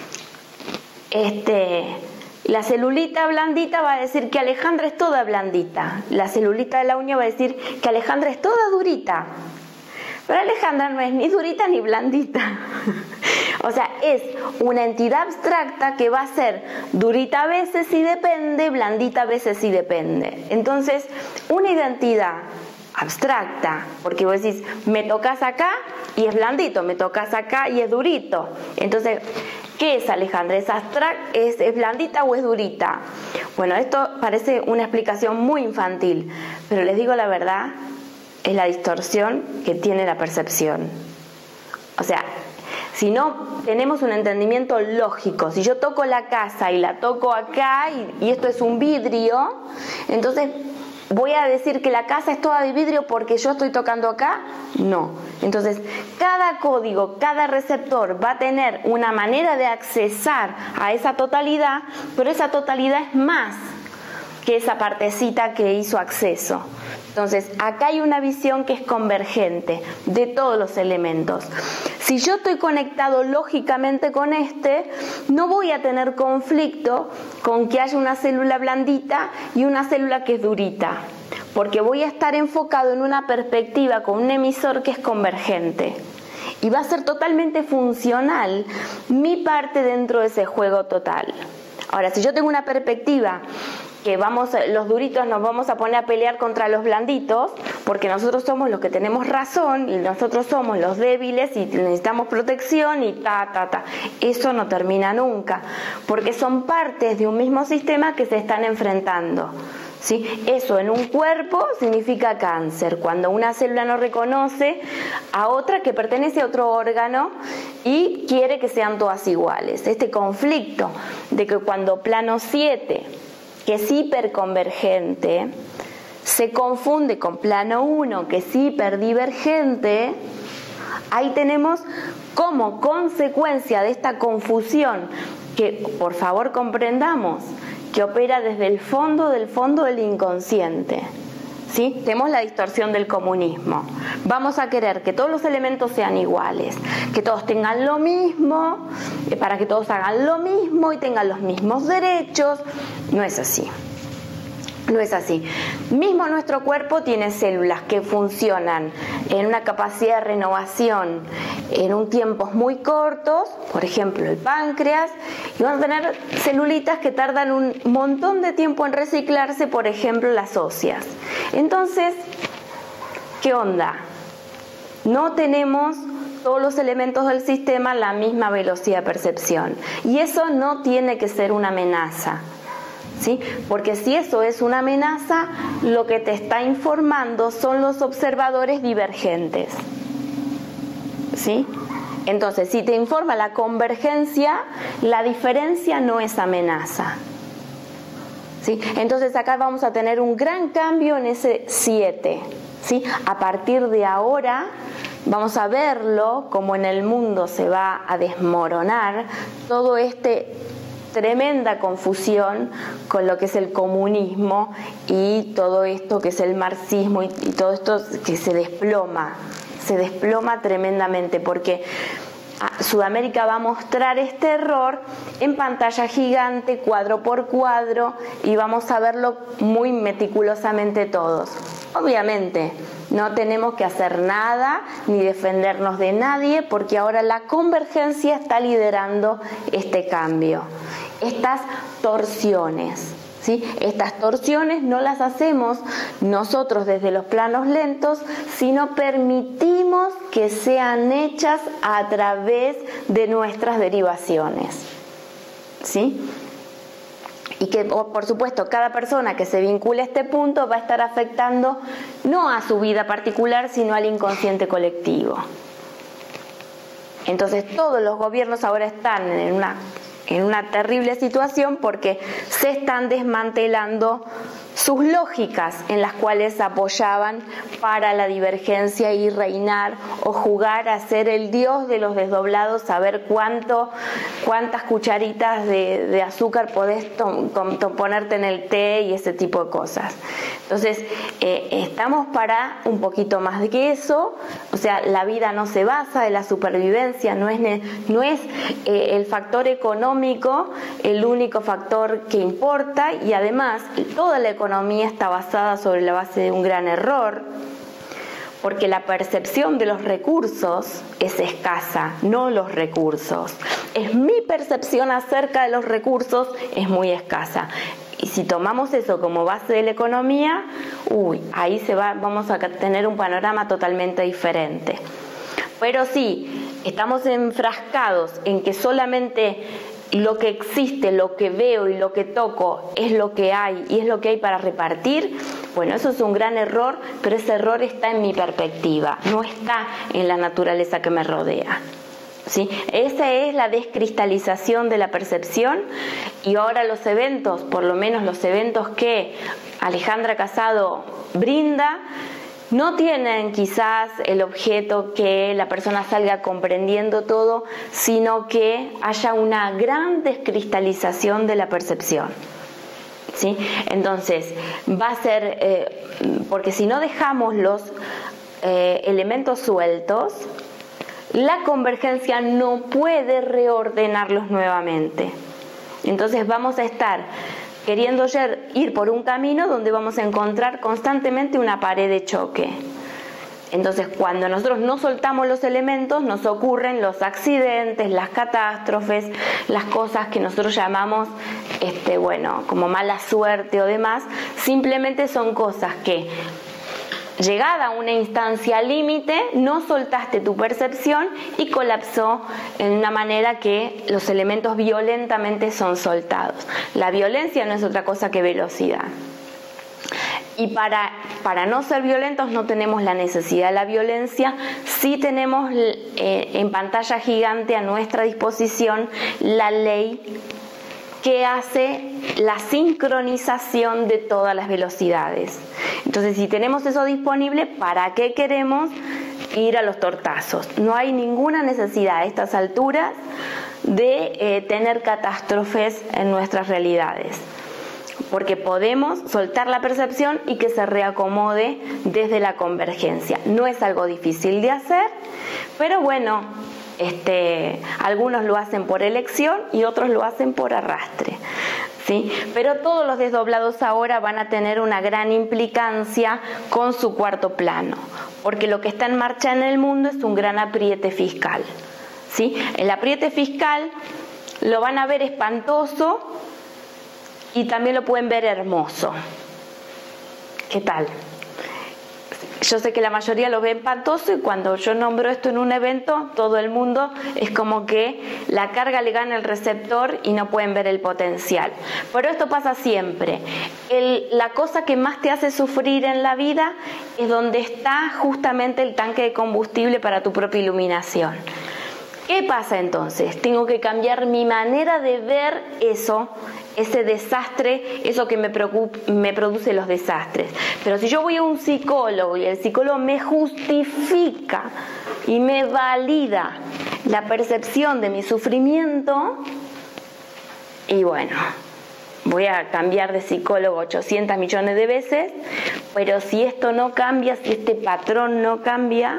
la celulita blandita va a decir que Alejandra es toda blandita, la celulita de la uña va a decir que Alejandra es toda durita. Pero Alejandra no es ni durita ni blandita. O sea, es una entidad abstracta que va a ser durita a veces si depende, blandita a veces si depende. Entonces, una identidad abstracta, porque vos decís, me tocas acá y es blandito, me tocas acá y es durito. Entonces, ¿qué es Alejandra? ¿Es blandita o es durita? Bueno, esto parece una explicación muy infantil, pero les digo la verdad, es la distorsión que tiene la percepción. O sea, si no tenemos un entendimiento lógico, si yo toco la casa y la toco acá y esto es un vidrio, entonces ¿voy a decir que la casa es toda de vidrio porque yo estoy tocando acá? No. Entonces, cada código, cada receptor va a tener una manera de accesar a esa totalidad, pero esa totalidad es más que esa partecita que hizo acceso. Entonces, acá hay una visión que es convergente de todos los elementos. Si yo estoy conectado lógicamente con no voy a tener conflicto con que haya una célula blandita y una célula que es durita, porque voy a estar enfocado en una perspectiva con un emisor que es convergente. y va a ser totalmente funcional mi parte dentro de ese juego total. Ahora, si yo tengo una perspectiva que los duritos nos vamos a poner a pelear contra los blanditos, porque nosotros somos los que tenemos razón y nosotros somos los débiles y necesitamos protección y eso no termina nunca, porque son partes de un mismo sistema que se están enfrentando. ¿Sí? Eso en un cuerpo significa cáncer, cuando una célula no reconoce a otra que pertenece a otro órgano y quiere que sean todas iguales. Este conflicto de que cuando plano 7, que es hiperconvergente, se confunde con plano 1, que es hiperdivergente, ahí tenemos como consecuencia de esta confusión, que por favor comprendamos, que opera desde el fondo del inconsciente. ¿Sí? Tenemos la distorsión del comunismo. Vamos a querer que todos los elementos sean iguales, que todos tengan lo mismo, para que todos hagan lo mismo y tengan los mismos derechos. No es así. No es así. Mismo nuestro cuerpo tiene células que funcionan en una capacidad de renovación en tiempos muy cortos, por ejemplo el páncreas, y van a tener celulitas que tardan un montón de tiempo en reciclarse, por ejemplo las óseas. Entonces, ¿qué onda? No tenemos todos los elementos del sistema a la misma velocidad de percepción, y eso no tiene que ser una amenaza. ¿Sí? Porque si eso es una amenaza, lo que te está informando son los observadores divergentes. ¿Sí? Entonces, si te informa la convergencia, la diferencia no es amenaza. ¿Sí? Entonces acá vamos a tener un gran cambio en ese 7. ¿Sí? A partir de ahora vamos a verlo como en el mundo se va a desmoronar todo tremenda confusión con lo que es el comunismo y todo esto que es el marxismo y todo esto que se desploma tremendamente, porque Sudamérica va a mostrar este error en pantalla gigante, cuadro por cuadro, y vamos a verlo muy meticulosamente todos. Obviamente no tenemos que hacer nada ni defendernos de nadie, porque ahora la convergencia está liderando este cambio. Estas torsiones, ¿sí? Estas torsiones no las hacemos nosotros desde los planos lentos, sino permitimos que sean hechas a través de nuestras derivaciones, ¿sí? Y que, por supuesto, cada persona que se vincule a este punto va a estar afectando no a su vida particular, sino al inconsciente colectivo. Entonces, todos los gobiernos ahora están en una terrible situación porque se están desmantelando sus lógicas en las cuales apoyaban para la divergencia y reinar o jugar a ser el dios de los desdoblados, saber cuántas cucharitas de azúcar podés ponerte en el té y ese tipo de cosas. Entonces, estamos para un poquito más de que eso. O sea, la vida no se basa en la supervivencia, no es el factor económico el único factor que importa, y además toda la economía está basada sobre la base de un gran error, porque la percepción de los recursos es escasa, no los recursos. Es mi percepción acerca de los recursos, es muy escasa. Y si tomamos eso como base de la economía, ahí vamos a tener un panorama totalmente diferente. Pero si estamos enfrascados en que solamente lo que existe, lo que veo y lo que toco es lo que hay y es lo que hay para repartir, bueno, eso es un gran error, pero ese error está en mi perspectiva, no está en la naturaleza que me rodea. ¿Sí? Esa es la descristalización de la percepción. Y ahora los eventos, por lo menos los eventos que Alejandra Casado brinda, no tienen quizás el objeto que la persona salga comprendiendo todo, sino que haya una gran descristalización de la percepción. ¿Sí? Entonces, va a ser, porque si no dejamos los elementos sueltos, la convergencia no puede reordenarlos nuevamente. Entonces vamos a estar queriendo ir por un camino donde vamos a encontrar constantemente una pared de choque. Entonces, cuando nosotros no soltamos los elementos, nos ocurren los accidentes, las catástrofes, las cosas que nosotros llamamos, como mala suerte o demás. Simplemente son cosas que, llegada a una instancia límite, no soltaste tu percepción y colapsó en una manera que los elementos violentamente son soltados. La violencia no es otra cosa que velocidad. Y para no ser violentos no tenemos la necesidad de la violencia, sí tenemos en pantalla gigante a nuestra disposición la ley que hace la sincronización de todas las velocidades. Entonces, si tenemos eso disponible, ¿para qué queremos ir a los tortazos? No hay ninguna necesidad a estas alturas de tener catástrofes en nuestras realidades, porque podemos soltar la percepción y que se reacomode desde la convergencia. No es algo difícil de hacer, pero bueno, algunos lo hacen por elección y otros lo hacen por arrastre, ¿sí? Pero todos los desdoblados ahora van a tener una gran implicancia con su cuarto plano, porque lo que está en marcha en el mundo es un gran apriete fiscal, ¿sí? El apriete fiscal lo van a ver espantoso y también lo pueden ver hermoso. ¿Qué tal? Yo sé que la mayoría lo ve espantoso y cuando yo nombro esto en un evento, todo el mundo es como que la carga le gana el receptor y no pueden ver el potencial. Pero esto pasa siempre. La cosa que más te hace sufrir en la vida es donde está justamente el tanque de combustible para tu propia iluminación. ¿Qué pasa entonces? Tengo que cambiar mi manera de ver eso, ese desastre, eso que me produce los desastres. Pero si yo voy a un psicólogo y el psicólogo me justifica y me valida la percepción de mi sufrimiento, y bueno, voy a cambiar de psicólogo 800 millones de veces, pero si esto no cambia, si este patrón no cambia,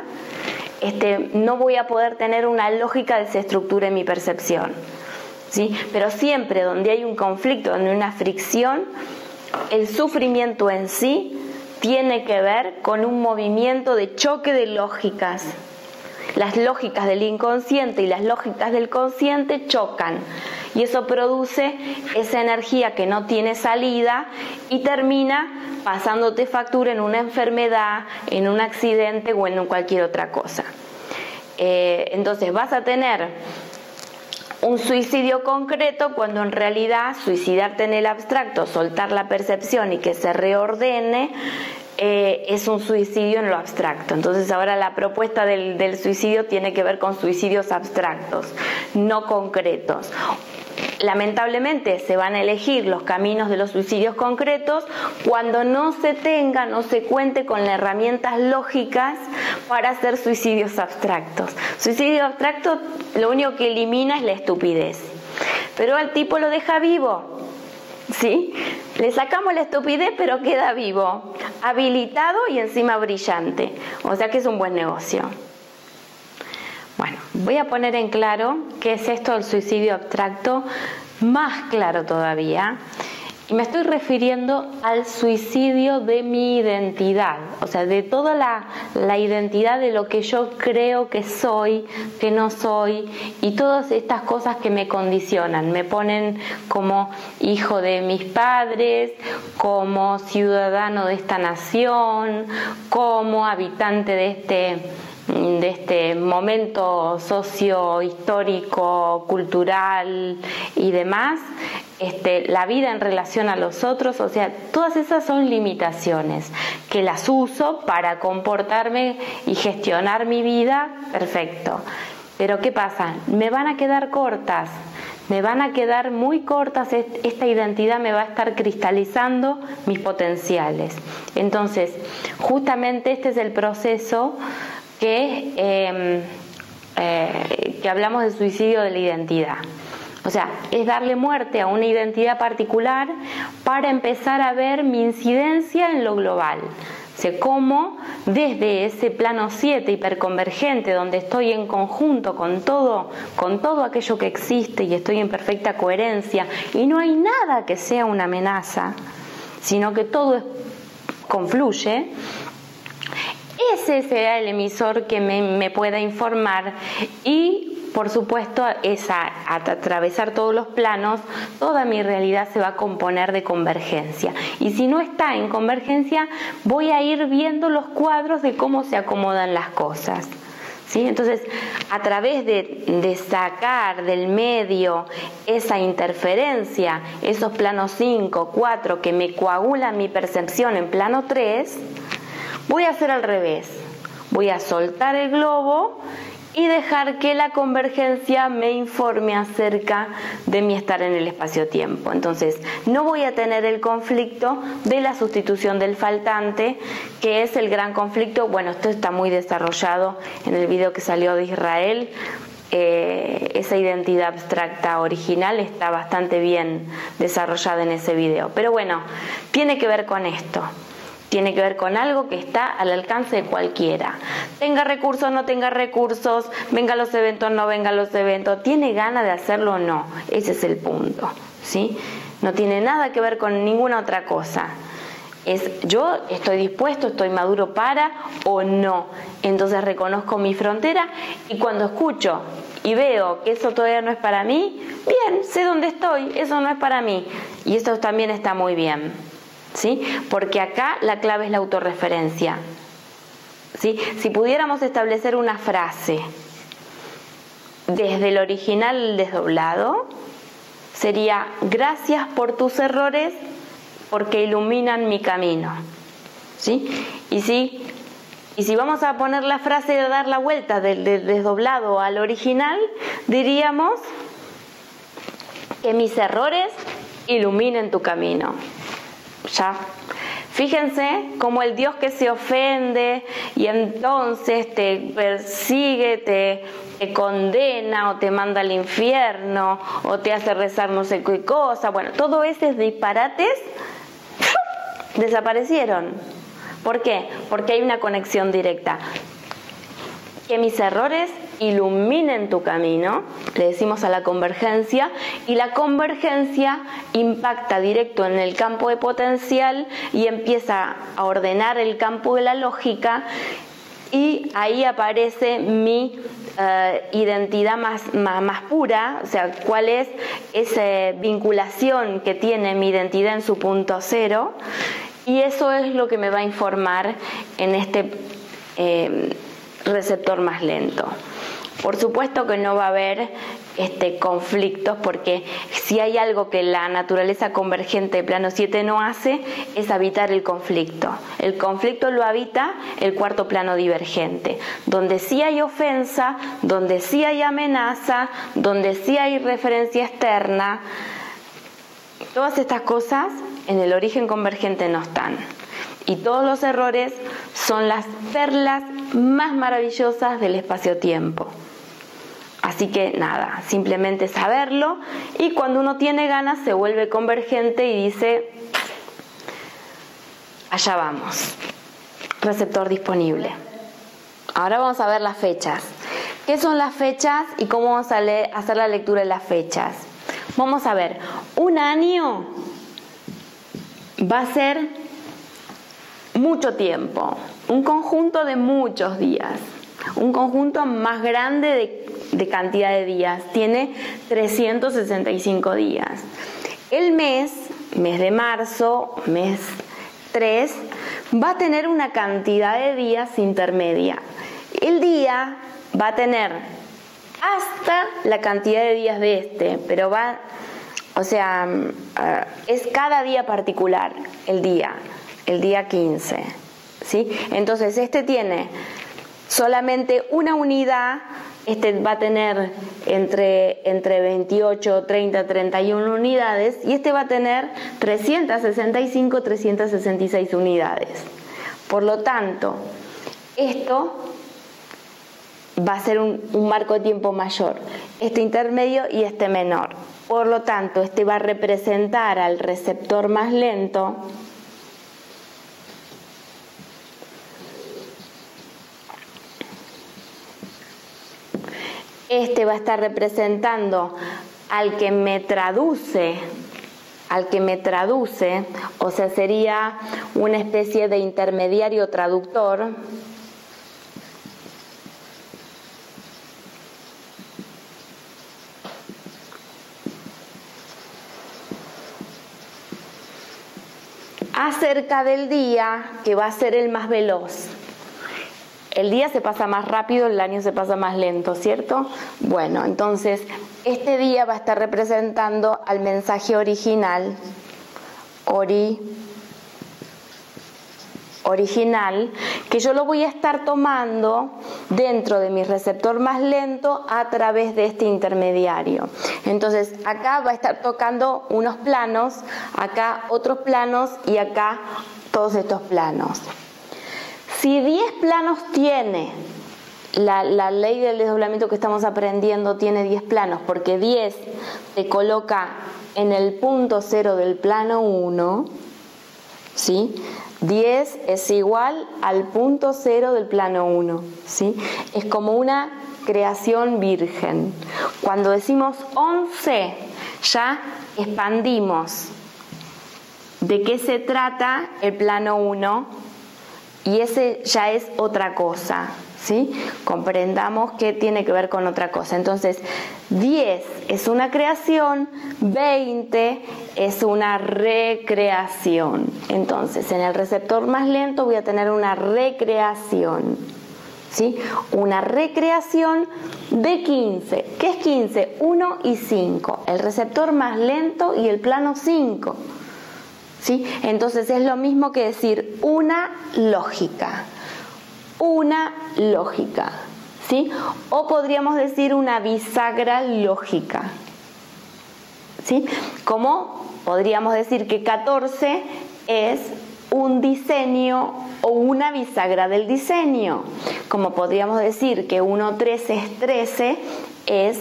no voy a poder tener una lógica de se estructura en mi percepción, ¿sí? Pero siempre donde hay un conflicto, donde hay una fricción, el sufrimiento en sí tiene que ver con un movimiento de choque de lógicas. Las lógicas del inconsciente y las lógicas del consciente chocan y eso produce esa energía que no tiene salida y termina pasándote factura en una enfermedad, en un accidente o en cualquier otra cosa. Entonces vas a tener un suicidio concreto cuando en realidad suicidarte en el abstracto, soltar la percepción y que se reordene, es un suicidio en lo abstracto. Entonces ahora la propuesta del suicidio tiene que ver con suicidios abstractos, no concretos. Lamentablemente se van a elegir los caminos de los suicidios concretos cuando no se cuente con las herramientas lógicas para hacer suicidios abstractos. Suicidio abstracto lo único que elimina es la estupidez, pero al tipo lo deja vivo, ¿sí? Le sacamos la estupidez pero queda vivo, habilitado y encima brillante, o sea que es un buen negocio. Bueno, voy a poner en claro qué es esto del suicidio abstracto, más claro todavía, y me estoy refiriendo al suicidio de mi identidad, o sea, de toda la identidad de lo que yo creo que soy, que no soy, y todas estas cosas que me condicionan, me ponen como hijo de mis padres, como ciudadano de esta nación, como habitante de este momento socio-histórico, cultural y demás, la vida en relación a los otros, o sea, todas esas son limitaciones que las uso para comportarme y gestionar mi vida, perfecto. Pero ¿qué pasa? Me van a quedar cortas, me van a quedar muy cortas, esta identidad me va a estar cristalizando mis potenciales. Entonces, justamente este es el proceso que hablamos de suicidio de la identidad. O sea, es darle muerte a una identidad particular para empezar a ver mi incidencia en lo global. O sea, cómo desde ese plano 7 hiperconvergente, donde estoy en conjunto con todo aquello que existe y estoy en perfecta coherencia y no hay nada que sea una amenaza, sino que todo confluye. ese será el emisor que me pueda informar y por supuesto a atravesar todos los planos, toda mi realidad se va a componer de convergencia. Y si no está en convergencia, voy a ir viendo los cuadros de cómo se acomodan las cosas. ¿Sí? Entonces, a través de sacar del medio esa interferencia, esos planos 5, 4 que me coagulan mi percepción en plano 3, voy a hacer al revés. Voy a soltar el globo y dejar que la convergencia me informe acerca de mi estar en el espacio-tiempo. Entonces, no voy a tener el conflicto de la sustitución del faltante, que es el gran conflicto. Bueno, esto está muy desarrollado en el video que salió de Israel. Esa identidad abstracta original está bastante bien desarrollada en ese video. Pero bueno, tiene que ver con esto. Tiene que ver con algo que está al alcance de cualquiera. Tenga recursos, no tenga recursos, venga a los eventos, no venga a los eventos. ¿Tiene ganas de hacerlo o no? Ese es el punto, ¿sí? No tiene nada que ver con ninguna otra cosa. Es yo estoy dispuesto, estoy maduro para o no. Entonces reconozco mi frontera y cuando escucho y veo que eso todavía no es para mí, bien, sé dónde estoy, eso no es para mí. Y esto también está muy bien. ¿Sí? Porque acá la clave es la autorreferencia. ¿Sí? Si pudiéramos establecer una frase desde el original al desdoblado, sería: gracias por tus errores porque iluminan mi camino. ¿Sí? Y si vamos a poner la frase de dar la vuelta del desdoblado al original, diríamos: que mis errores iluminen tu camino. Ya. Fíjense cómo el Dios que se ofende y entonces te persigue, te condena o te manda al infierno o te hace rezar no sé qué cosa. Bueno, todos esos disparates desaparecieron. ¿Por qué? Porque hay una conexión directa. Que mis errores iluminen tu camino, le decimos a la convergencia, y la convergencia impacta directo en el campo de potencial y empieza a ordenar el campo de la lógica, y ahí aparece mi identidad más pura, o sea, cuál es esa vinculación que tiene mi identidad en su punto cero, y eso es lo que me va a informar en este receptor más lento. Por supuesto que no va a haber conflictos, porque si hay algo que la naturaleza convergente de plano 7 no hace, es habitar el conflicto. El conflicto lo habita el cuarto plano divergente, donde sí hay ofensa, donde sí hay amenaza, donde sí hay referencia externa. Todas estas cosas en el origen convergente no están. Y todos los errores son las perlas más maravillosas del espacio-tiempo. Así que nada, simplemente saberlo, y cuando uno tiene ganas se vuelve convergente y dice: allá vamos. Receptor disponible. Ahora vamos a ver las fechas. ¿Qué son las fechas y cómo vamos a hacer la lectura de las fechas? Vamos a ver, un año va a ser mucho tiempo, un conjunto de muchos días, un conjunto más grande de cantidad de días, tiene 365 días. El mes de marzo, mes 3, va a tener una cantidad de días intermedia. El día va a tener hasta la cantidad de días de pero es cada día particular el día 15, ¿sí? Entonces tiene solamente una unidad, va a tener entre 28, 30, 31 unidades, y va a tener 365, 366 unidades. Por lo tanto, esto va a ser un marco de tiempo mayor, intermedio y menor. Por lo tanto, va a representar al receptor más lento, va a estar representando al que me traduce, o sea, sería una especie de intermediario traductor, acerca del día, que va a ser el más veloz. El día se pasa más rápido, el año se pasa más lento, ¿cierto? Bueno, entonces este día va a estar representando al mensaje original, original, que yo lo voy a estar tomando dentro de mi receptor más lento a través de este intermediario. Entonces acá va a estar tocando unos planos, acá otros planos y acá todos estos planos. Si 10 planos tiene, la ley del desdoblamiento que estamos aprendiendo tiene 10 planos, porque 10 te coloca en el punto 0 del plano 1, ¿sí? 10 es igual al punto 0 del plano 1, ¿sí? Es como una creación virgen. Cuando decimos 11, ya expandimos de qué se trata el plano 1 y ese ya es otra cosa, ¿sí? Comprendamos que tiene que ver con otra cosa. Entonces, 10 es una creación, 20 es una recreación. Entonces, en el receptor más lento voy a tener una recreación, ¿sí? Una recreación de 15. ¿Qué es 15? 1 y 5. El receptor más lento y el plano 5. ¿Sí? Entonces es lo mismo que decir una lógica. Una lógica, ¿sí? O podríamos decir una bisagra lógica, ¿sí? Como podríamos decir que 14 es un diseño o una bisagra del diseño. Como podríamos decir que 1, 13 es 13, es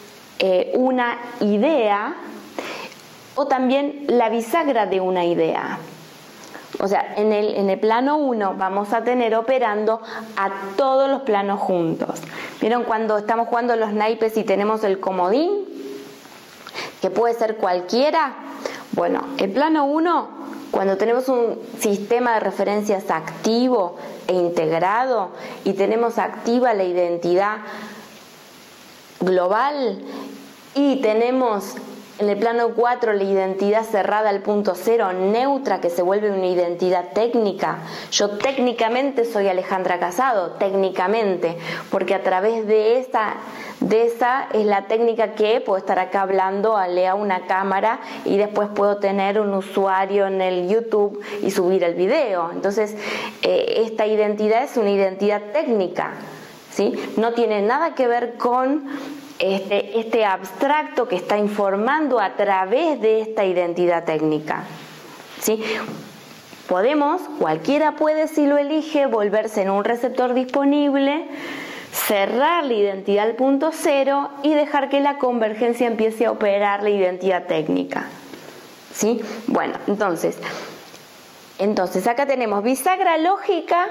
una idea, o también la bisagra de una idea. O sea, en el plano 1 vamos a tener operando a todos los planos juntos. ¿Vieron cuando estamos jugando los naipes y tenemos el comodín? Que puede ser cualquiera. Bueno, el plano 1, cuando tenemos un sistema de referencias activo e integrado y tenemos activa la identidad global y tenemos en el plano 4 la identidad cerrada al punto 0, neutra, que se vuelve una identidad técnica. Yo técnicamente soy Alejandra Casado, técnicamente, porque a través de esa es la técnica que puedo estar acá hablando, a una cámara y después puedo tener un usuario en el YouTube y subir el video. Entonces, esta identidad es una identidad técnica, ¿sí? No tiene nada que ver con este abstracto que está informando a través de esta identidad técnica, ¿sí? Cualquiera puede, si lo elige, volverse en un receptor disponible, cerrar la identidad al punto 0 y dejar que la convergencia empiece a operar la identidad técnica, ¿sí? Bueno, entonces acá tenemos bisagra lógica.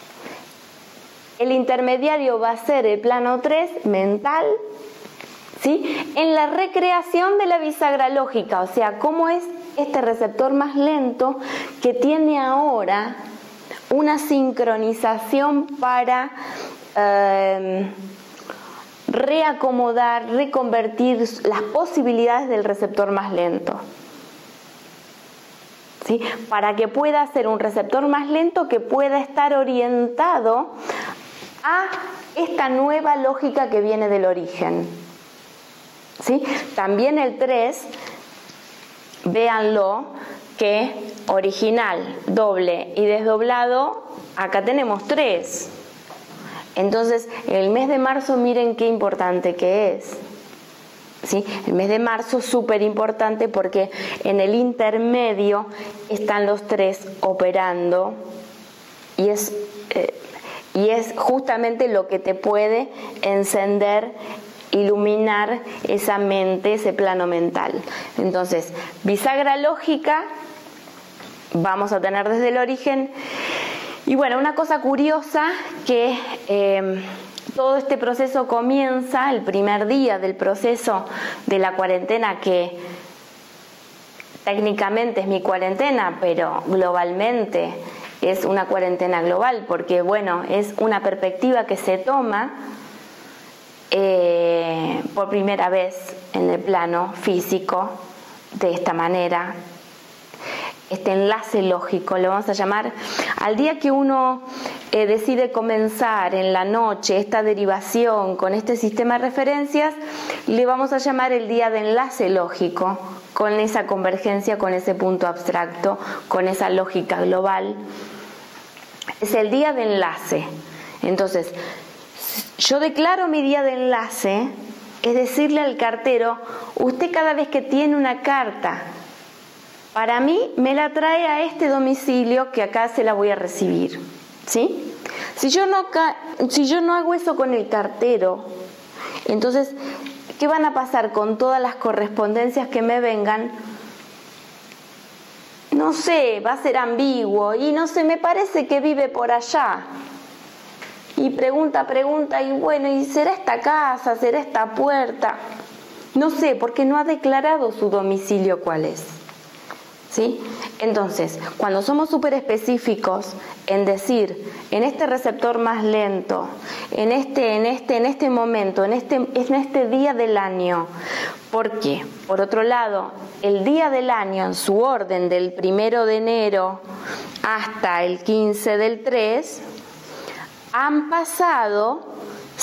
El intermediario va a ser el plano 3 mental, ¿sí? En la recreación de la bisagra lógica, o sea, cómo es este receptor más lento que tiene ahora una sincronización para reacomodar, reconvertir las posibilidades del receptor más lento, ¿sí? Para que pueda ser un receptor más lento que pueda estar orientado a esta nueva lógica que viene del origen, ¿sí? También el 3, véanlo, que original, doble y desdoblado, acá tenemos 3. Entonces, el mes de marzo, miren qué importante que es, ¿sí? El mes de marzo es súper importante porque en el intermedio están los 3 operando y es justamente lo que te puede encender, iluminar esa mente, ese plano mental. Entonces, bisagra lógica vamos a tener desde el origen. Y bueno, una cosa curiosa que todo este proceso comienza el primer día del proceso de la cuarentena, que técnicamente es mi cuarentena, pero globalmente es una cuarentena global, porque bueno, es una perspectiva que se toma por primera vez en el plano físico de esta manera. este enlace lógico, lo vamos a llamar, al día que uno decide comenzar en la noche esta derivación con este sistema de referencias, le vamos a llamar el día de enlace lógico, con esa convergencia, con ese punto abstracto, con esa lógica global. Es el día de enlace. Entonces, yo declaro mi día de enlace, es decirle al cartero, usted cada vez que tiene una carta para mí, me la trae a este domicilio que acá se la voy a recibir, ¿sí? Si yo no hago eso con el cartero, entonces, ¿qué van a pasar con todas las correspondencias que me vengan? No sé, va a ser ambiguo y no sé, me parece que vive por allá. Y pregunta, y bueno, ¿y será esta casa? ¿Será esta puerta? No sé, porque no ha declarado su domicilio cuál es. ¿Sí? Entonces, cuando somos súper específicos en decir, en este receptor más lento, en este momento, en este día del año, ¿por qué? Por otro lado, el día del año en su orden del 1 de enero hasta el 15 del 3, han pasado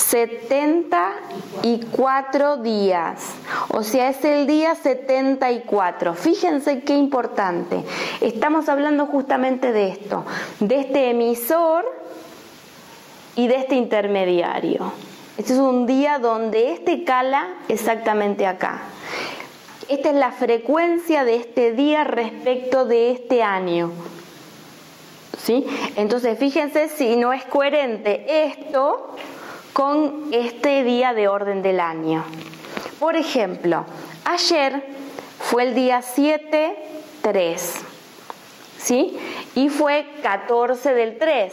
74 días, o sea, es el día 74. Fíjense qué importante. Estamos hablando justamente de esto, de este emisor y de este intermediario. Este es un día donde este cala exactamente acá. Esta es la frecuencia de este día respecto de este año. ¿Sí? Entonces, fíjense si no es coherente esto con este día de orden del año. Por ejemplo, ayer fue el día 7-3, ¿sí? Y fue 14 del 3.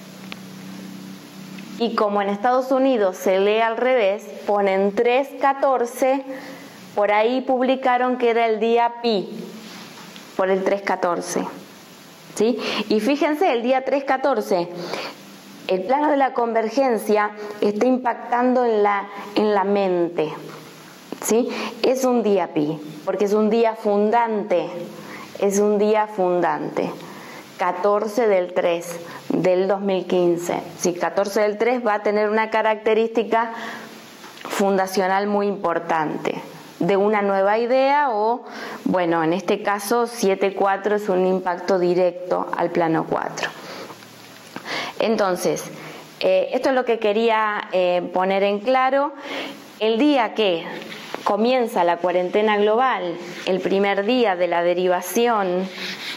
Y como en Estados Unidos se lee al revés, ponen 3-14, por ahí publicaron que era el día pi, por el 3-14. ¿Sí? Y fíjense, el día 3-14, el plano de la convergencia está impactando en la mente. ¿Sí? Es un día pi, porque es un día fundante. Es un día fundante. 14 del 3 del 2015. Sí, 14 del 3 va a tener una característica fundacional muy importante, de una nueva idea o, bueno, en este caso 7-4 es un impacto directo al plano 4. Entonces, esto es lo que quería poner en claro. El día que comienza la cuarentena global, el primer día de la derivación,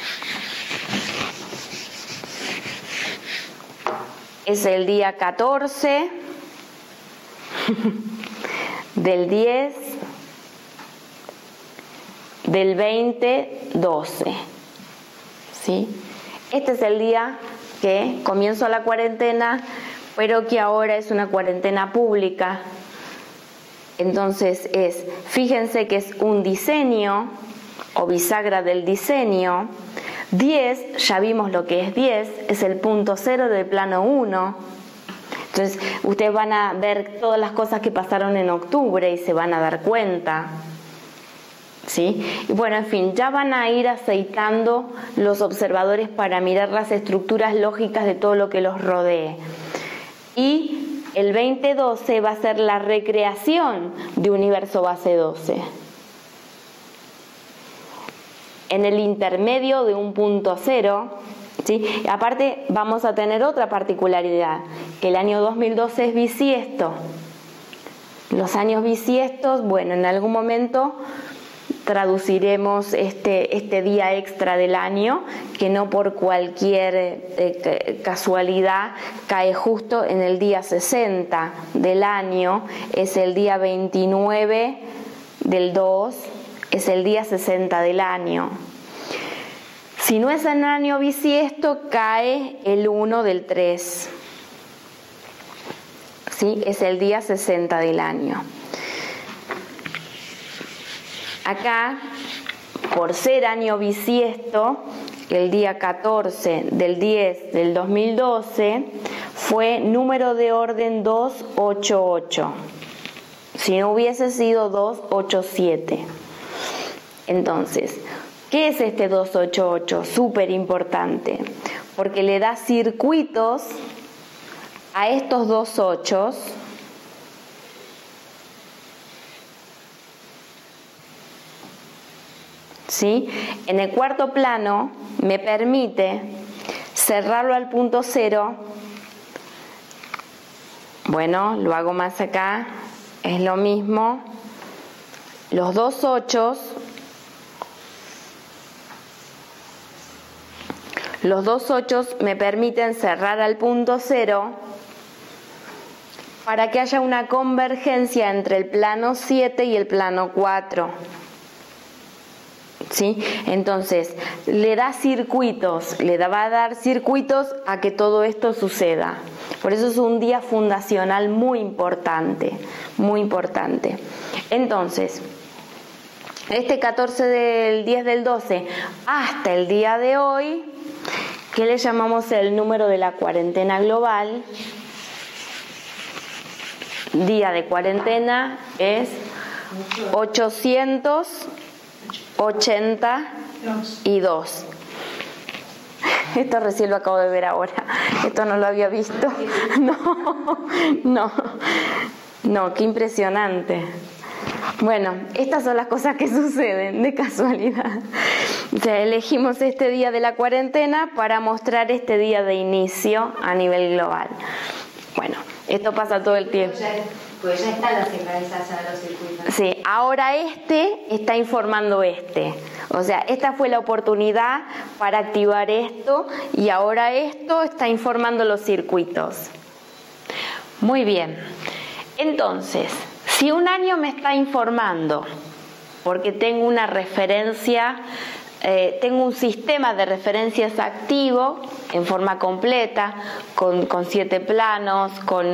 es el día 14 del 10 del 2012. ¿Sí? Este es el día que comienzo la cuarentena, pero que ahora es una cuarentena pública. Entonces fíjense que es un diseño o bisagra del diseño. 10, ya vimos lo que es 10, es el punto 0 del plano 1. Entonces ustedes van a ver todas las cosas que pasaron en octubre y se van a dar cuenta. ¿Sí? Y bueno, en fin, ya van a ir aceitando los observadores para mirar las estructuras lógicas de todo lo que los rodee. Y el 2012 va a ser la recreación de universo base 12. En el intermedio de un punto 0, ¿sí? Aparte vamos a tener otra particularidad, que el año 2012 es bisiesto. Los años bisiestos, bueno, en algún momento traduciremos este día extra del año, que no por cualquier casualidad cae justo en el día 60 del año, es el día 29 del 2, es el día 60 del año. Si no es en año bisiesto, cae el 1 del 3. ¿Sí? Es el día 60 del año. Acá, por ser año bisiesto, el día 14 del 10 del 2012 fue número de orden 288. Si no hubiese sido 287. Entonces, ¿Qué es este 288? Súper importante, porque le da circuitos a estos dos ochos, ¿sí? En el cuarto plano me permite cerrarlo al punto cero. Bueno, lo hago más acá, es lo mismo. Los dos ochos, me permiten cerrar al punto cero para que haya una convergencia entre el plano 7 y el plano 4. ¿Sí? Entonces, le da circuitos, va a dar circuitos a que todo esto suceda. Por eso es un día fundacional muy importante, muy importante. Entonces, este 14 del 10 del 12 hasta el día de hoy, ¿qué le llamamos el número de la cuarentena global? Día de cuarentena es 882. Esto recién lo acabo de ver ahora. Esto no lo había visto. No, qué impresionante. Bueno, estas son las cosas que suceden de casualidad. O sea, elegimos este día de la cuarentena para mostrar este día de inicio a nivel global. Bueno, esto pasa todo el tiempo. Pues ya está la sincronización de los circuitos. Sí, ahora este está informando este. O sea, esta fue la oportunidad para activar esto y ahora esto está informando los circuitos. Muy bien. Entonces, si un año me está informando, porque tengo una referencia, tengo un sistema de referencias activo en forma completa, con 7 planos,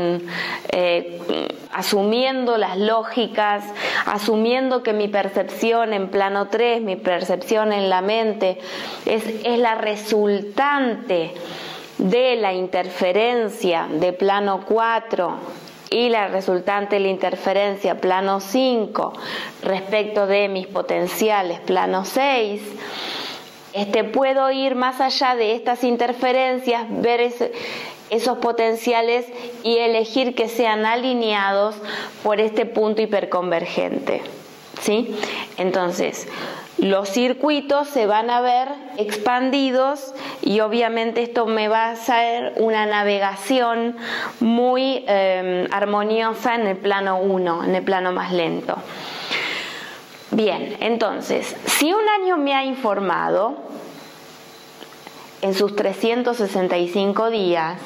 asumiendo las lógicas, asumiendo que mi percepción en plano 3, mi percepción en la mente, es la resultante de la interferencia de plano 4 y la resultante de la interferencia plano 5 respecto de mis potenciales plano 6, puedo ir más allá de estas interferencias, ver esos potenciales y elegir que sean alineados por este punto hiperconvergente, ¿sí? Entonces, los circuitos se van a ver expandidos y obviamente esto me va a hacer una navegación muy armoniosa en el plano 1, en el plano más lento. Bien, entonces, si un año me ha informado en sus 365 días,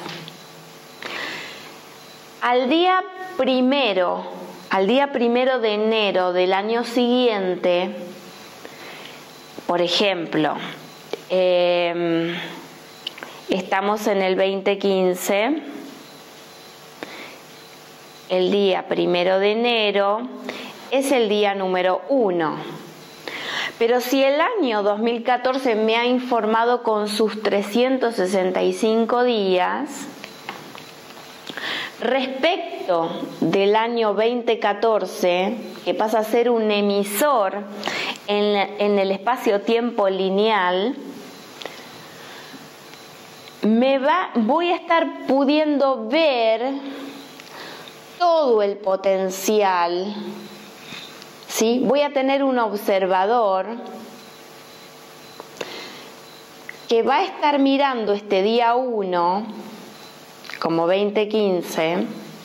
al día primero de enero del año siguiente, por ejemplo, estamos en el 2015, el día 1 de enero es el día número 1. Pero si el año 2014 me ha informado con sus 365 días, respecto del año 2014, que pasa a ser un emisor en el espacio-tiempo lineal, voy a estar pudiendo ver todo el potencial, ¿sí? Voy a tener un observador que va a estar mirando este día 1 como 2015,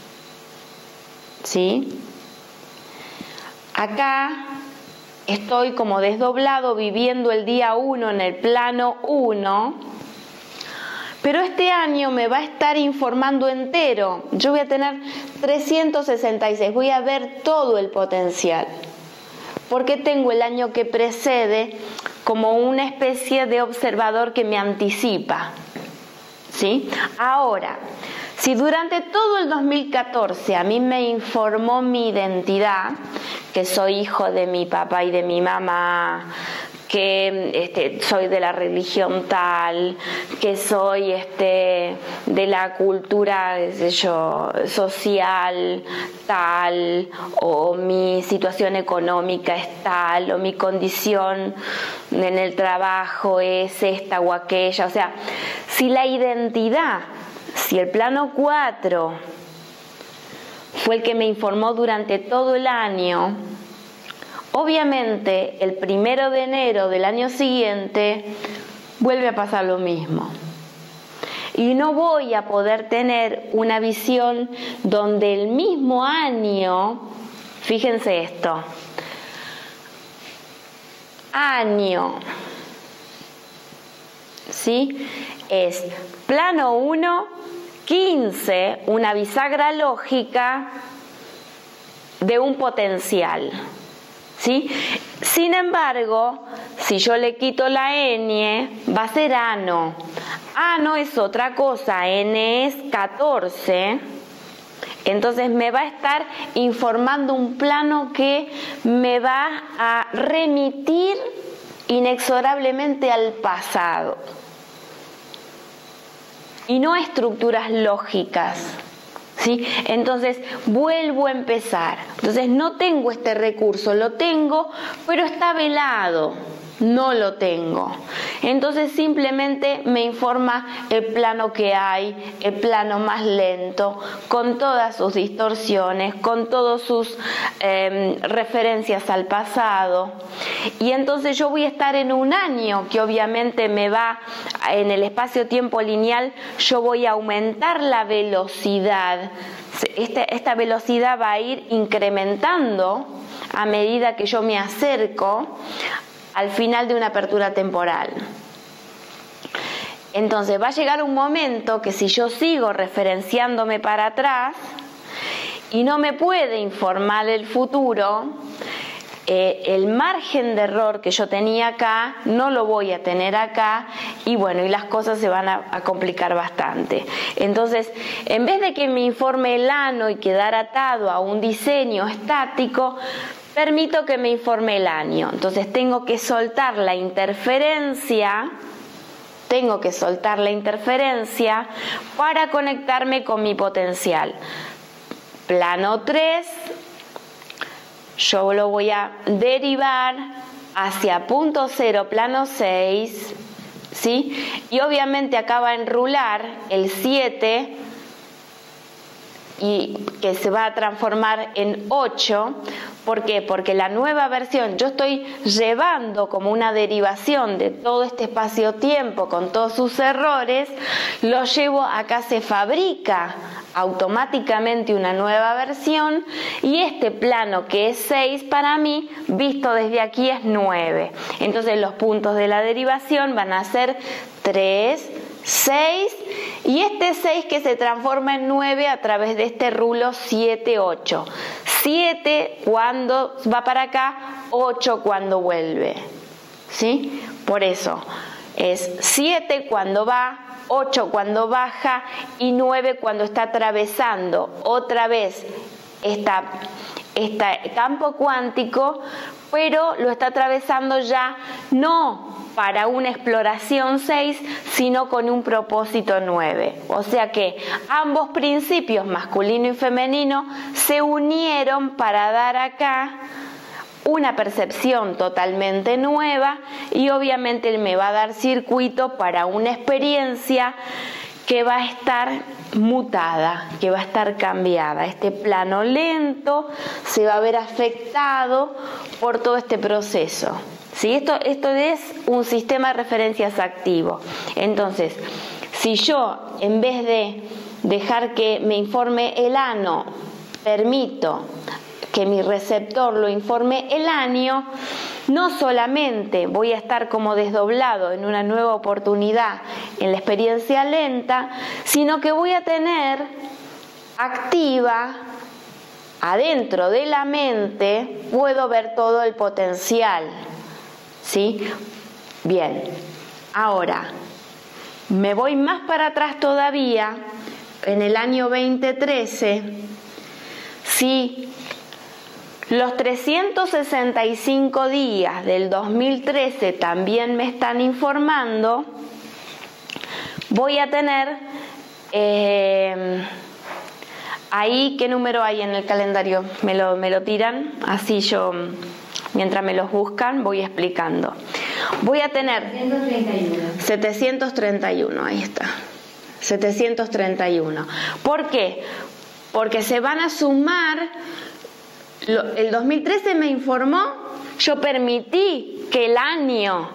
¿sí? Acá estoy como desdoblado viviendo el día 1 en el plano 1, pero este año me va a estar informando entero. Yo voy a tener 366, voy a ver todo el potencial, porque tengo el año que precede como una especie de observador que me anticipa, ¿sí? Ahora, si durante todo el 2014 a mí me informó mi identidad, que soy hijo de mi papá y de mi mamá, que soy de la religión tal, que soy de la cultura, qué sé yo, social tal, o mi situación económica es tal, o mi condición en el trabajo es esta o aquella. O sea, si la identidad, si el plano 4 fue el que me informó durante todo el año, obviamente el 1 de enero del año siguiente vuelve a pasar lo mismo. Y no voy a poder tener una visión donde el mismo año, fíjense esto, año, ¿sí? Es plano 1, 15, una bisagra lógica de un potencial, ¿sí? Sin embargo, si yo le quito la ñ, va a ser ano. Ano es otra cosa, n es 14. Entonces me va a estar informando un plano que me va a remitir inexorablemente al pasado. Y no a estructuras lógicas, ¿sí? Entonces vuelvo a empezar. Entonces no tengo este recurso, lo tengo, pero está velado, no lo tengo. Entonces simplemente me informa el plano que hay, el plano más lento, con todas sus distorsiones, con todas sus referencias al pasado. Y entonces yo voy a estar en un año que obviamente me va, en el espacio-tiempo lineal, yo voy a aumentar la velocidad. Esta velocidad va a ir incrementando a medida que yo me acerco al final de una apertura temporal. Entonces va a llegar un momento que si yo sigo referenciándome para atrás y no me puede informar el futuro, el margen de error que yo tenía acá no lo voy a tener acá, y bueno, y las cosas se van a complicar bastante. Entonces, en vez de que me informe el ano y quedar atado a un diseño estático, permito que me informe el año. Entonces tengo que soltar la interferencia, para conectarme con mi potencial. Plano 3, yo lo voy a derivar hacia punto 0, plano 6, ¿sí? Y obviamente acá va a enrular el 7, y que se va a transformar en 8. ¿Por qué? Porque la nueva versión, yo estoy llevando como una derivación de todo este espacio-tiempo con todos sus errores, lo llevo acá, se fabrica automáticamente una nueva versión, y este plano que es 6 para mí, visto desde aquí, es 9. Entonces los puntos de la derivación van a ser 3, 6, y este 6 que se transforma en 9 a través de este rulo 7, 8. 7 cuando va para acá, 8 cuando vuelve, ¿sí? Por eso es 7 cuando va, 8 cuando baja y 9 cuando está atravesando otra vez este campo cuántico, pero lo está atravesando ya no para una exploración 6, sino con un propósito 9. O sea que ambos principios, masculino y femenino, se unieron para dar acá una percepción totalmente nueva, y obviamente me va a dar circuito para una experiencia que va a estar mutada, que va a estar cambiada. Este plano lento se va a ver afectado por todo este proceso. ¿Sí? Esto es un sistema de referencias activo. Entonces, si yo, en vez de dejar que me informe el ano, permito que mi receptor lo informe el año, no solamente voy a estar como desdoblado en una nueva oportunidad en la experiencia lenta, sino que voy a tener activa adentro de la mente, puedo ver todo el potencial, ¿sí? Bien, ahora me voy más para atrás todavía, en el año 2013, si Los 365 días del 2013 también me están informando. Voy a tener ahí, ¿qué número hay en el calendario? Me lo tiran, así yo, mientras me los buscan, voy explicando. Voy a tener 731, ahí está, 731. ¿Por qué? Porque se van a sumar, el 2013 me informó, yo permití que el año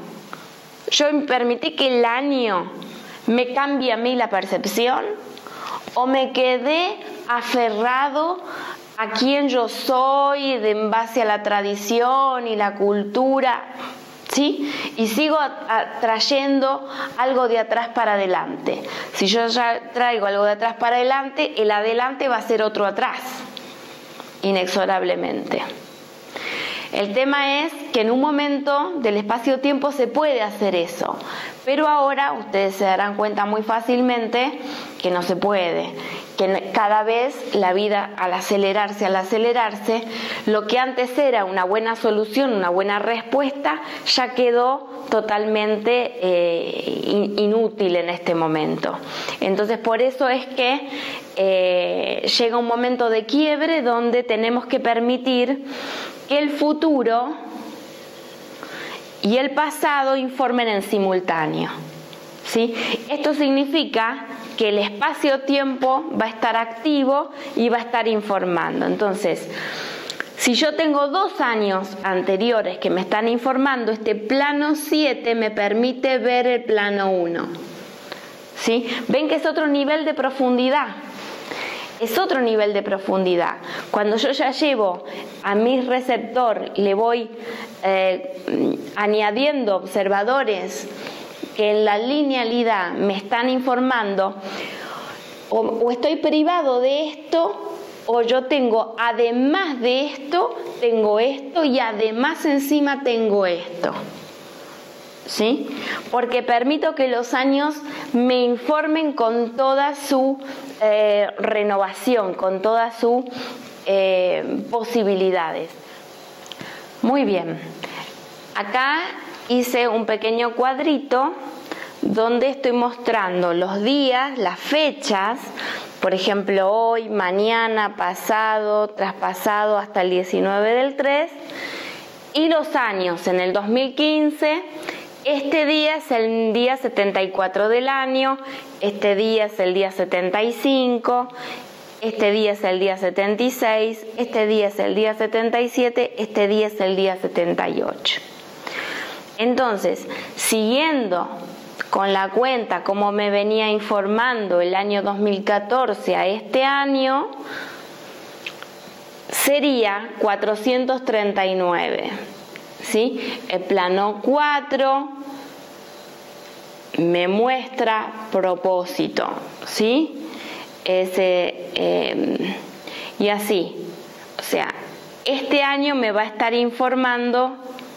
me cambie a mí la percepción, o me quedé aferrado a quien yo soy en base a la tradición y la cultura, ¿sí? Y sigo trayendo algo de atrás para adelante. Si yo ya traigo algo de atrás para adelante, el adelante va a ser otro atrás, inexorablemente. El tema es que en un momento del espacio-tiempo se puede hacer eso, pero ahora ustedes se darán cuenta muy fácilmente que no se puede, que cada vez la vida al acelerarse, lo que antes era una buena solución, una buena respuesta, ya quedó totalmente inútil en este momento. Entonces por eso es que llega un momento de quiebre donde tenemos que permitir que el futuro y el pasado informen en simultáneo, ¿sí? Esto significa que el espacio-tiempo va a estar activo y va a estar informando. Entonces, si yo tengo 2 años anteriores que me están informando, este plano 7 me permite ver el plano 1, ¿sí? Ven que es otro nivel de profundidad. Es otro nivel de profundidad. Cuando yo ya llevo a mi receptor, le voy añadiendo observadores que en la linealidad me están informando, o estoy privado de esto, o yo tengo, además de esto, tengo esto, y además encima tengo esto. ¿Sí? Porque permito que los años me informen con toda su renovación, con todas sus posibilidades. Muy bien. Acá hice un pequeño cuadrito donde estoy mostrando los días, las fechas, por ejemplo hoy, mañana, pasado, traspasado hasta el 19 del 3, y los años. En el 2015, este día es el día 74 del año, este día es el día 75, este día es el día 76, este día es el día 77, este día es el día 78. Entonces, siguiendo con la cuenta como me venía informando el año 2014 a este año, sería 439. ¿Sí? El plano 4 me muestra propósito, ¿sí? Y así, o sea, este año me va a estar informando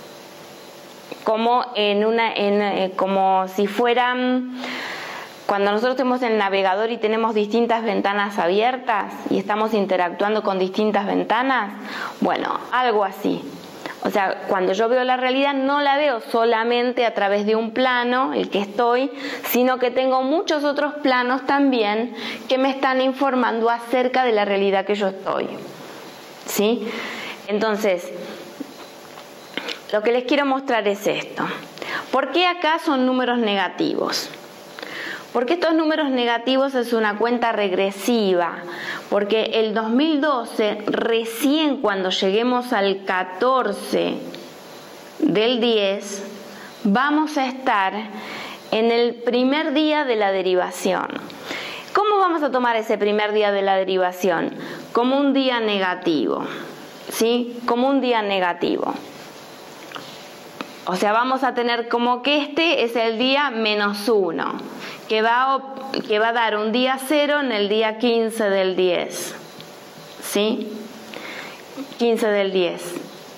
como como si fueran, cuando nosotros tenemos el navegador y tenemos distintas ventanas abiertas y estamos interactuando con distintas ventanas, bueno, algo así. O sea, cuando yo veo la realidad no la veo solamente a través de un plano, el que estoy, sino que tengo muchos otros planos también que me están informando acerca de la realidad que yo estoy. ¿Sí? Entonces, lo que les quiero mostrar es esto. ¿Por qué acá son números negativos? Porque estos números negativos es una cuenta regresiva, porque el 2012, recién cuando lleguemos al 14 del 10, vamos a estar en el primer día de la derivación. ¿Cómo vamos a tomar ese primer día de la derivación? Como un día negativo, ¿sí? Como un día negativo. O sea, vamos a tener como que este es el día -1, que va a dar un día 0 en el día 15 del 10. ¿Sí? 15 del 10.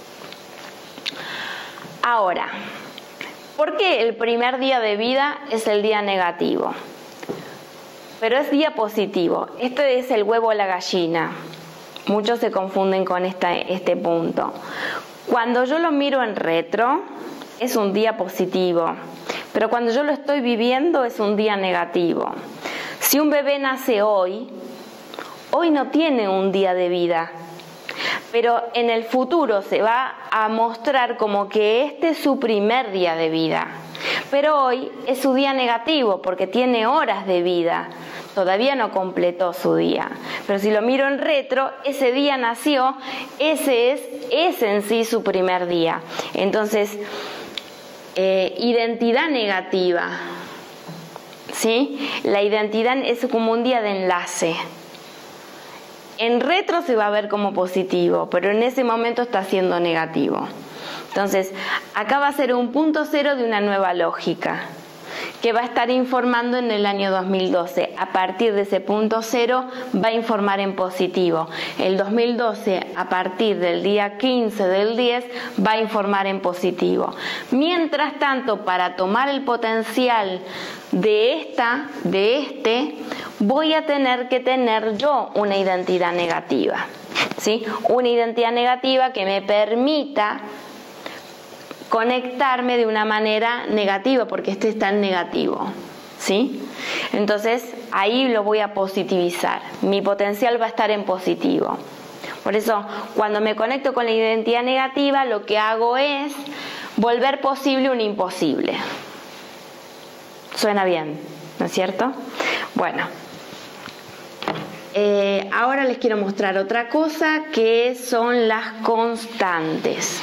Ahora, ¿por qué el primer día de vida es el día negativo? Pero es día positivo. Este es el huevo o la gallina. Muchos se confunden con este punto. Cuando yo lo miro en retro, es un día positivo, pero cuando yo lo estoy viviendo es un día negativo. Si un bebé nace hoy no tiene un día de vida, pero en el futuro se va a mostrar como que este es su primer día de vida. Pero hoy es su día negativo porque tiene horas de vida. Todavía no completó su día. Pero si lo miro en retro, ese día nació, ese es en sí su primer día. Entonces, identidad negativa, ¿sí? La identidad es como un día de enlace. En retro se va a ver como positivo, pero en ese momento está siendo negativo. Entonces, acá va a ser un punto cero de una nueva lógica que va a estar informando en el año 2012. A partir de ese punto cero va a informar en positivo. El 2012, a partir del día 15 del 10, va a informar en positivo. Mientras tanto, para tomar el potencial de este, voy a tener que tener yo una identidad negativa, ¿sí? Una identidad negativa que me permita conectarme de una manera negativa, porque este está en negativo, ¿sí? Entonces ahí lo voy a positivizar, mi potencial va a estar en positivo. Por eso cuando me conecto con la identidad negativa, lo que hago es volver posible un imposible. Suena bien, ¿no es cierto? Bueno, ahora les quiero mostrar otra cosa, que son las constantes.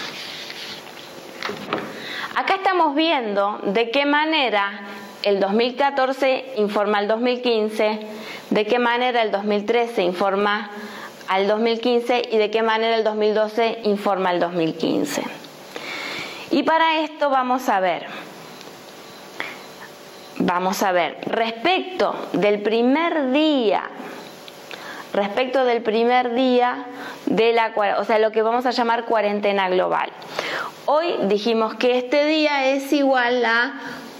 Acá estamos viendo de qué manera el 2014 informa al 2015, de qué manera el 2013 informa al 2015 y de qué manera el 2012 informa al 2015. Y para esto vamos a ver, respecto del primer día de lo que vamos a llamar cuarentena global. Hoy dijimos que este día es igual a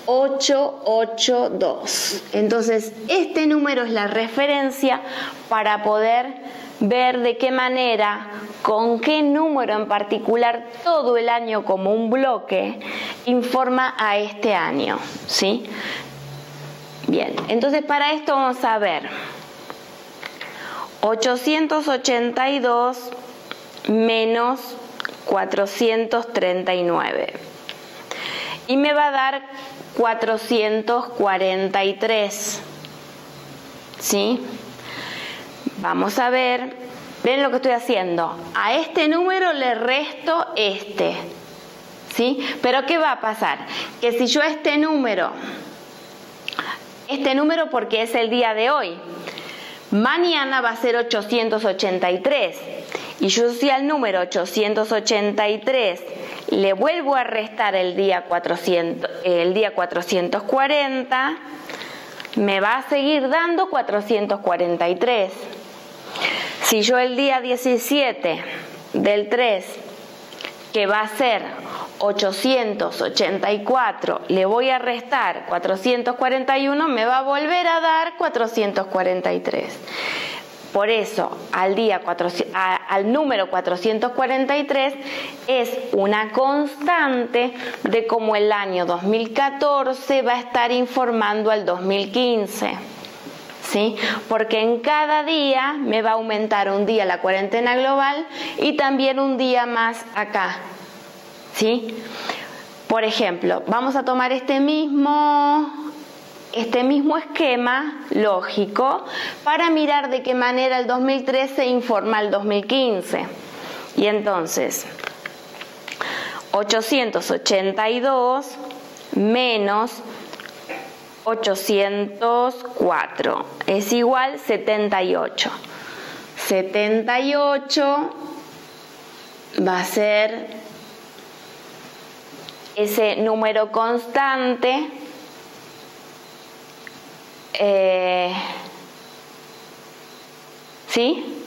882. Entonces, este número es la referencia para poder ver de qué manera, con qué número en particular, todo el año como un bloque informa a este año, ¿sí? Bien, entonces para esto vamos a ver 882 menos 439 y me va a dar 443, ¿sí? Vamos a ver, ven lo que estoy haciendo, a este número le resto este, ¿sí? Pero ¿qué va a pasar? Que si yo este número porque es el día de hoy, mañana va a ser 883 y yo si al número 883 le vuelvo a restar el día 440, me va a seguir dando 443. Si yo el día 17 del 3, que va a ser 884, le voy a restar 441, me va a volver a dar 443. Por eso, al número 443 es una constante de cómo el año 2014 va a estar informando al 2015. ¿Sí? Porque en cada día me va a aumentar un día la cuarentena global y también un día más acá. ¿Sí? Por ejemplo, vamos a tomar este mismo esquema lógico para mirar de qué manera el 2013 informa al 2015. Y entonces, 882 menos 804 es igual 78. 78 va a ser ese número constante ¿sí?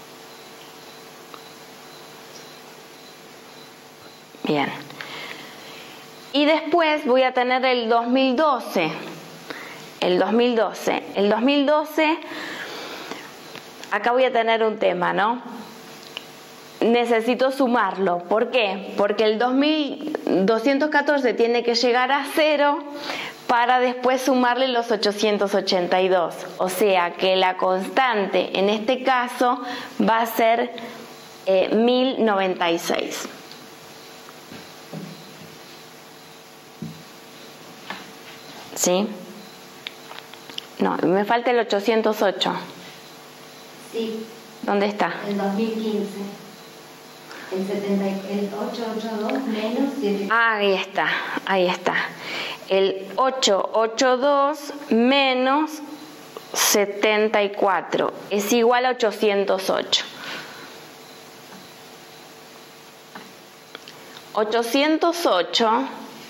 Bien. Y después voy a tener el 2012. El 2012, acá voy a tener un tema, ¿no? necesito sumarlo. ¿Por qué? Porque el 2214 tiene que llegar a 0 para después sumarle los 882. O sea que la constante en este caso va a ser 1096. ¿Sí? No, me falta el 808. Sí. ¿Dónde está? El 2015. El 882 menos 7. Ahí está, ahí está. El 882 menos 74 es igual a 808. 808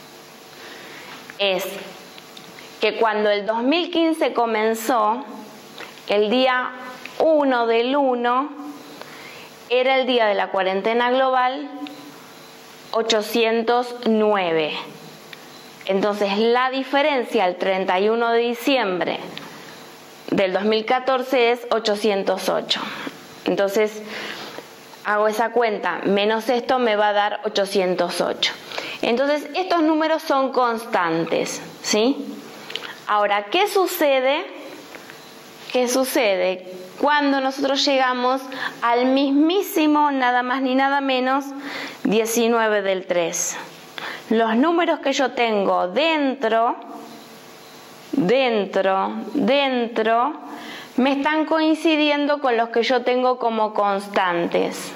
es que cuando el 2015 comenzó, el día 1 del 1 era el día de la cuarentena global 809. Entonces la diferencia al 31 de diciembre del 2014 es 808. Entonces hago esa cuenta, menos esto me va a dar 808. Entonces estos números son constantes, ¿sí? Ahora, ¿qué sucede? ¿Qué sucede cuando nosotros llegamos al mismísimo, nada más ni nada menos, 19 del 3? Los números que yo tengo dentro, me están coincidiendo con los que yo tengo como constantes.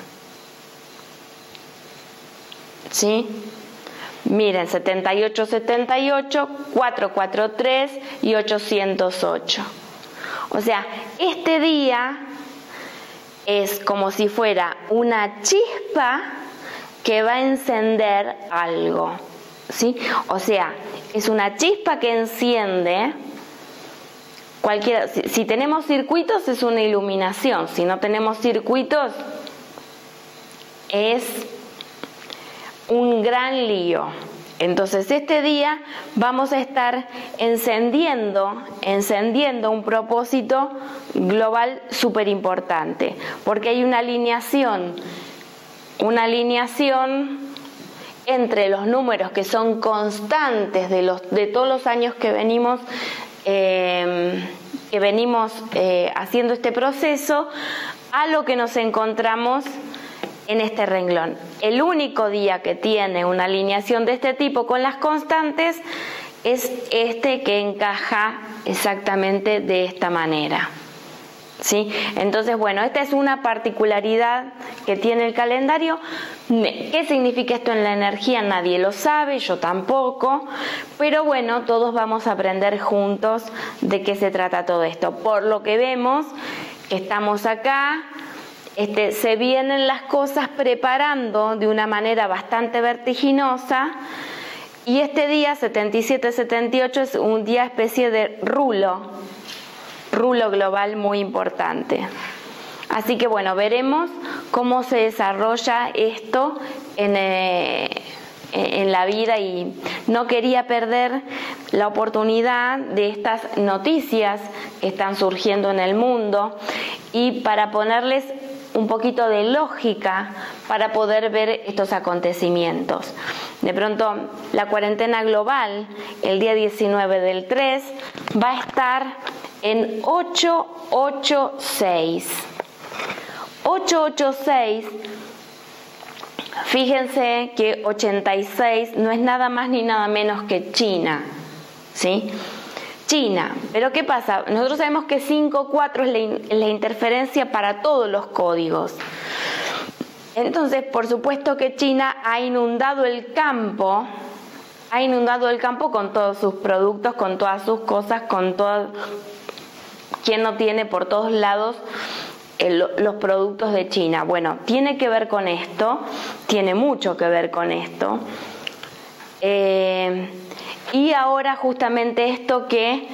¿Sí? Miren, 78, 78, 443 y 808. O sea, este día es como si fuera una chispa que va a encender algo, ¿sí? O sea, es una chispa que enciende cualquiera. Si tenemos circuitos es una iluminación, si no tenemos circuitos es un gran lío. Entonces este día vamos a estar encendiendo un propósito global súper importante, porque hay una alineación entre los números que son constantes de todos los años que venimos haciendo este proceso, a lo que nos encontramos en este renglón. El único día que tiene una alineación de este tipo con las constantes es este que encaja exactamente de esta manera, ¿sí? Entonces, bueno, esta es una particularidad que tiene el calendario. ¿Qué significa esto en la energía? Nadie lo sabe, yo tampoco, pero bueno, todos vamos a aprender juntos de qué se trata todo esto. Por lo que vemos, estamos acá. Se vienen las cosas preparando de una manera bastante vertiginosa, y este día 77-78 es un día especie de rulo global muy importante. Así que bueno, veremos cómo se desarrolla esto en la vida, y no quería perder la oportunidad de estas noticias que están surgiendo en el mundo, y para ponerles un poquito de lógica para poder ver estos acontecimientos. De pronto, la cuarentena global, el día 19 del 3, va a estar en 886. 886, fíjense que 86 no es nada más ni nada menos que China, ¿sí? China, pero ¿qué pasa? Nosotros sabemos que 5-4 es la interferencia para todos los códigos. Entonces, por supuesto que China ha inundado el campo con todos sus productos, con todas sus cosas, con todo. ¿Quién no tiene por todos lados los productos de China? Bueno, tiene que ver con esto, tiene mucho que ver con esto. Y ahora justamente esto que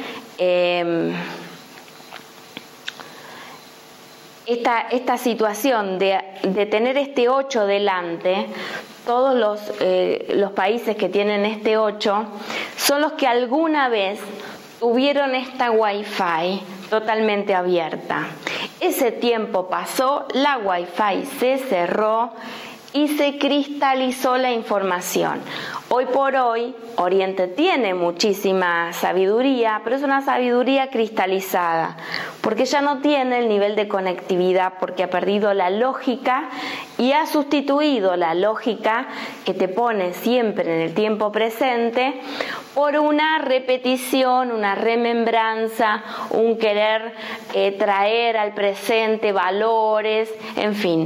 esta situación de tener este 8 delante, todos los países que tienen este 8 son los que alguna vez tuvieron esta Wi-Fi totalmente abierta. ese tiempo pasó, la Wi-Fi se cerró y se cristalizó la información. Hoy por hoy, Oriente tiene muchísima sabiduría, pero es una sabiduría cristalizada, porque ya no tiene el nivel de conectividad, porque ha perdido la lógica y ha sustituido la lógica que te pone siempre en el tiempo presente por una repetición, una remembranza, un querer traer al presente valores, en fin.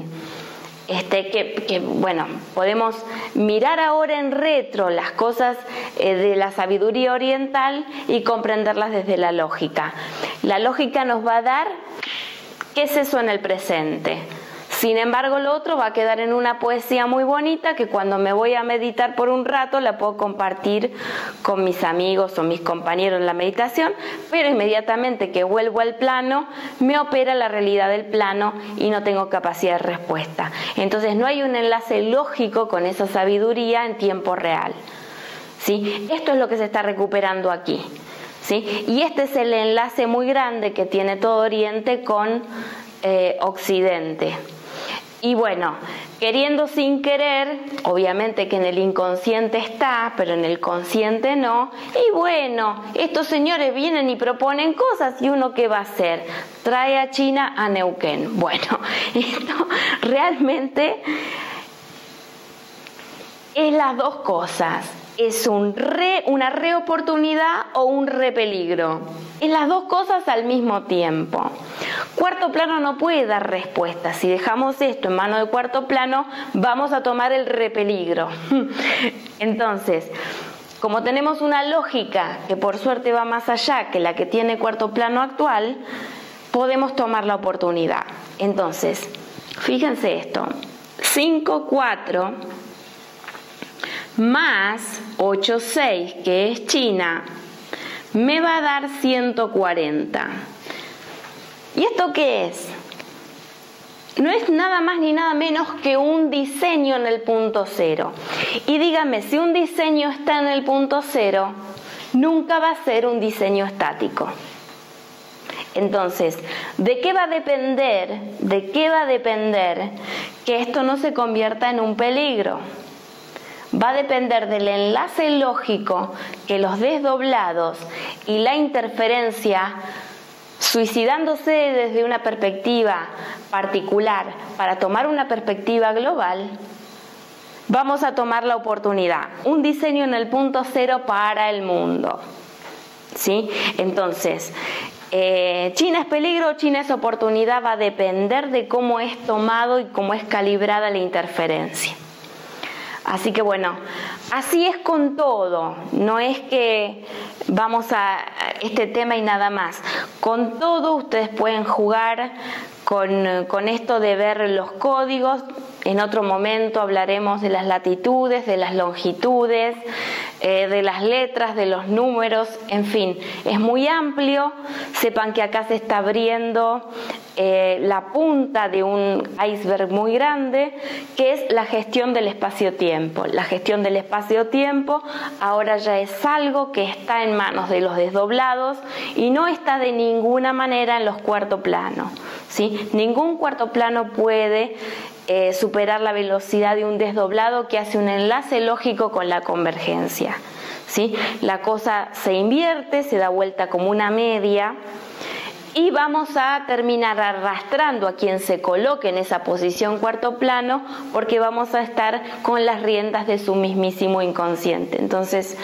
Bueno, podemos mirar ahora en retro las cosas de la sabiduría oriental y comprenderlas desde la lógica. La lógica nos va a dar qué es eso en el presente. Sin embargo, lo otro va a quedar en una poesía muy bonita que cuando me voy a meditar por un rato la puedo compartir con mis amigos o mis compañeros en la meditación, pero inmediatamente que vuelvo al plano me opera la realidad del plano y no tengo capacidad de respuesta. Entonces no hay un enlace lógico con esa sabiduría en tiempo real, ¿sí? Esto es lo que se está recuperando aquí, ¿sí? Y este es el enlace muy grande que tiene todo Oriente con Occidente. Y bueno, queriendo sin querer, obviamente que en el inconsciente está, pero en el consciente no. Y bueno, estos señores vienen y proponen cosas y uno ¿qué va a hacer? Trae a China a Neuquén. Bueno, esto realmente es las dos cosas. Es una reoportunidad o un repeligro. Es las dos cosas al mismo tiempo. Cuarto plano no puede dar respuesta. Si dejamos esto en manos de cuarto plano, vamos a tomar el repeligro. Entonces, como tenemos una lógica que por suerte va más allá que la que tiene cuarto plano actual, podemos tomar la oportunidad. Entonces, fíjense esto. 5, 4... más 8, 6, que es China, me va a dar 140. ¿Y esto qué es? No es nada más ni nada menos que un diseño en el punto cero. Y dígame, si un diseño está en el punto cero, nunca va a ser un diseño estático. Entonces, ¿de qué va a depender? ¿De qué va a depender que esto no se convierta en un peligro? Va a depender del enlace lógico que los desdoblados y la interferencia, suicidándose desde una perspectiva particular para tomar una perspectiva global, vamos a tomar la oportunidad. Un diseño en el punto cero para el mundo, ¿sí? Entonces, China es peligro, China es oportunidad, va a depender de cómo es tomado y cómo es calibrada la interferencia. Así que bueno, así es con todo, no es que vamos a este tema y nada más. Con todo ustedes pueden jugar con esto de ver los códigos. En otro momento hablaremos de las latitudes, de las longitudes, de las letras, de los números, en fin, es muy amplio. Sepan que acá se está abriendo la punta de un iceberg muy grande, que es la gestión del espacio-tiempo. La gestión del espacio-tiempo ahora ya es algo que está en manos de los desdoblados y no está de ninguna manera en los cuarto planos, ¿sí? Ningún cuarto plano puede superar la velocidad de un desdoblado que hace un enlace lógico con la convergencia, ¿sí? La cosa se invierte, se da vuelta como una media y vamos a terminar arrastrando a quien se coloque en esa posición cuarto plano, porque vamos a estar con las riendas de su mismísimo inconsciente. Entonces,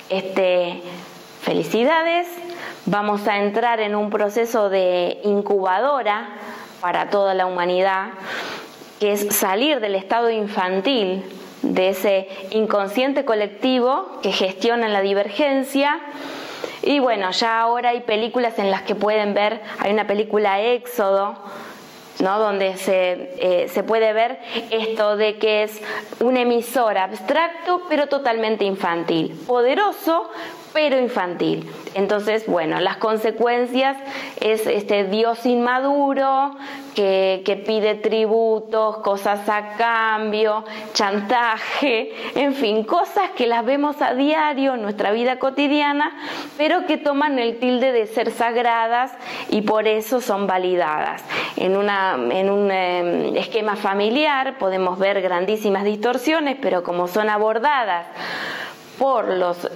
felicidades, vamos a entrar en un proceso de incubadora para toda la humanidad, que es salir del estado infantil, de ese inconsciente colectivo que gestiona la divergencia. Y bueno, ya ahora hay películas en las que pueden ver, hay una película Éxodo, ¿no? Donde se puede ver esto de que es un emisor abstracto pero totalmente infantil, poderoso pero infantil. Entonces, bueno, las consecuencias es este Dios inmaduro que pide tributos, cosas a cambio, chantaje, en fin, cosas que las vemos a diario en nuestra vida cotidiana, pero que toman el tilde de ser sagradas y por eso son validadas. En un esquema familiar podemos ver grandísimas distorsiones, pero como son abordadas por los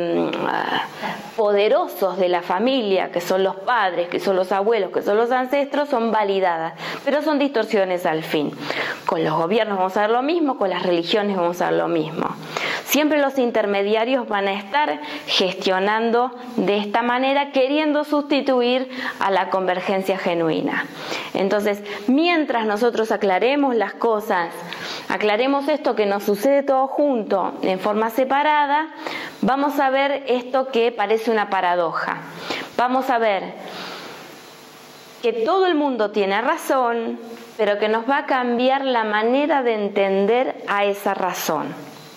poderosos de la familia, que son los padres, que son los abuelos, que son los ancestros, son validadas, pero son distorsiones al fin. Con los gobiernos vamos a ver lo mismo, con las religiones vamos a ver lo mismo. Siempre los intermediarios van a estar gestionando de esta manera, queriendo sustituir a la convergencia genuina. Entonces, mientras nosotros aclaremos las cosas, aclaremos esto que nos sucede todo junto, en forma separada, vamos a ver esto que parece una paradoja. Vamos a ver que todo el mundo tiene razón, pero que nos va a cambiar la manera de entender a esa razón.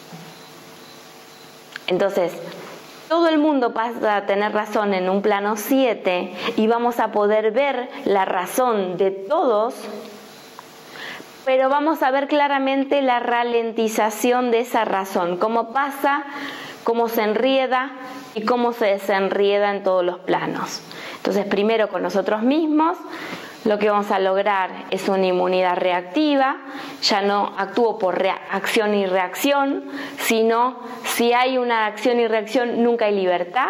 Entonces, todo el mundo pasa a tener razón en un plano 7 y vamos a poder ver la razón de todos, pero vamos a ver claramente la ralentización de esa razón, cómo pasa, cómo se enrieda y cómo se desenrieda en todos los planos. Entonces, primero con nosotros mismos, lo que vamos a lograr es una inmunidad reactiva, ya no actúo por acción y reacción, sino si hay una acción y reacción nunca hay libertad.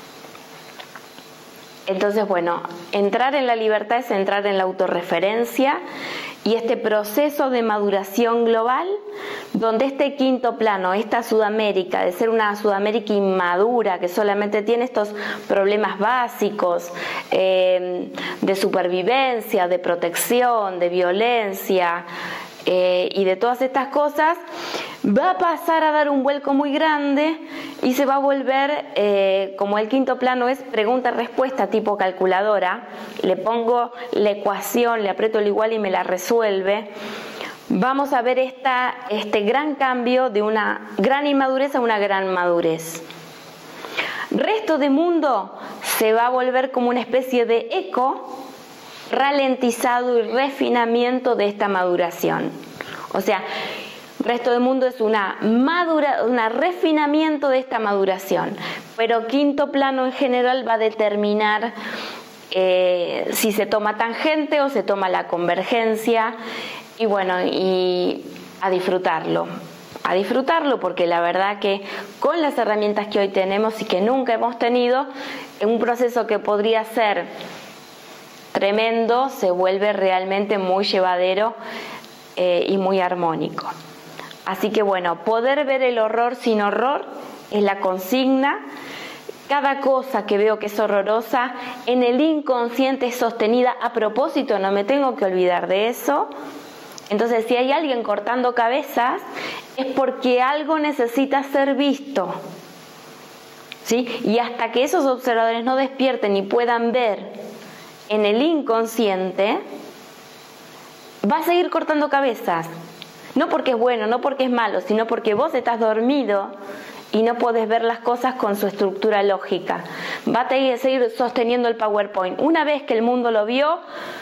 Entonces, bueno, entrar en la libertad es entrar en la autorreferencia y este proceso de maduración global, donde este quinto plano, esta Sudamérica, de ser una Sudamérica inmadura que solamente tiene estos problemas básicos de supervivencia, de protección, de violencia y de todas estas cosas, va a pasar a dar un vuelco muy grande y se va a volver, como el quinto plano es pregunta-respuesta tipo calculadora, le pongo la ecuación, le aprieto el igual y me la resuelve. Vamos a ver este gran cambio de una gran inmadurez a una gran madurez. Resto de mundo se va a volver como una especie de eco ralentizado y refinamiento de esta maduración. O sea, resto del mundo es un refinamiento de esta maduración, pero quinto plano en general va a determinar si se toma tangente o se toma la convergencia, y bueno, y a disfrutarlo porque la verdad que con las herramientas que hoy tenemos y que nunca hemos tenido, en un proceso que podría ser tremendo se vuelve realmente muy llevadero y muy armónico. Así que bueno, poder ver el horror sin horror es la consigna. Cada cosa que veo que es horrorosa en el inconsciente es sostenida a propósito, no me tengo que olvidar de eso. Entonces, si hay alguien cortando cabezas, es porque algo necesita ser visto, ¿sí? Y hasta que esos observadores no despierten y puedan ver en el inconsciente, va a seguir cortando cabezas. No porque es bueno, no porque es malo, sino porque vos estás dormido y no podés ver las cosas con su estructura lógica. Va a seguir sosteniendo el PowerPoint. Una vez que el mundo lo vio,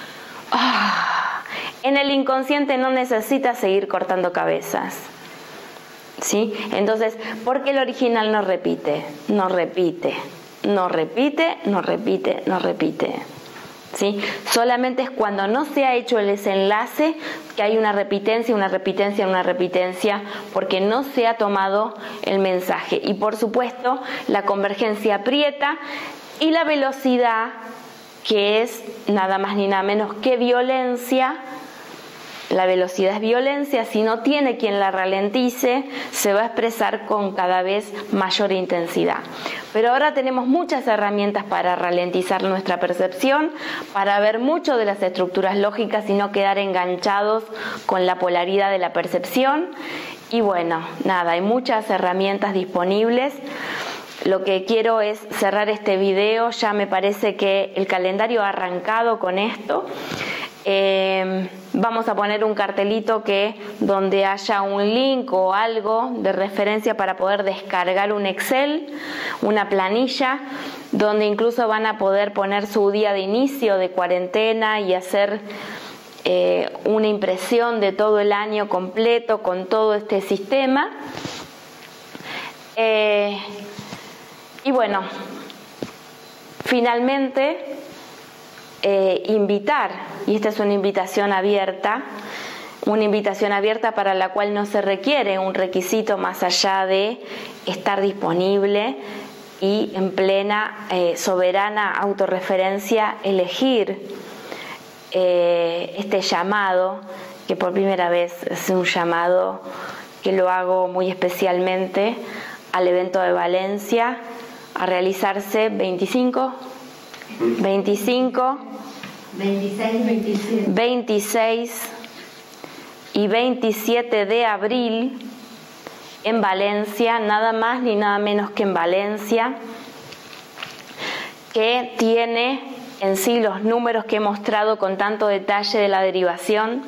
en el inconsciente no necesita seguir cortando cabezas, ¿sí? Entonces, ¿por qué el original no repite? No repite, no repite, no repite, no repite, ¿sí? Solamente es cuando no se ha hecho el desenlace que hay una repitencia, una repitencia, una repitencia, porque no se ha tomado el mensaje. Y por supuesto, la convergencia aprieta y la velocidad, que es nada más ni nada menos que violencia. La velocidad es violencia, si no tiene quien la ralentice, se va a expresar con cada vez mayor intensidad. Pero ahora tenemos muchas herramientas para ralentizar nuestra percepción, para ver mucho de las estructuras lógicas y no quedar enganchados con la polaridad de la percepción. Y bueno, nada, hay muchas herramientas disponibles. Lo que quiero es cerrar este video, ya me parece que el calendario ha arrancado con esto. Vamos a poner un cartelito donde haya un link o algo de referencia para poder descargar un Excel, una planilla, donde incluso van a poder poner su día de inicio de cuarentena y hacer una impresión de todo el año completo con todo este sistema. Y bueno, finalmente invitar, y esta es una invitación abierta para la cual no se requiere un requisito más allá de estar disponible y en plena soberana autorreferencia elegir este llamado, que por primera vez es un llamado que lo hago muy especialmente al evento de Valencia, a realizarse 26, 27 y 27 de abril en Valencia, nada más ni nada menos que en Valencia, que tiene en sí los números que he mostrado con tanto detalle de la derivación.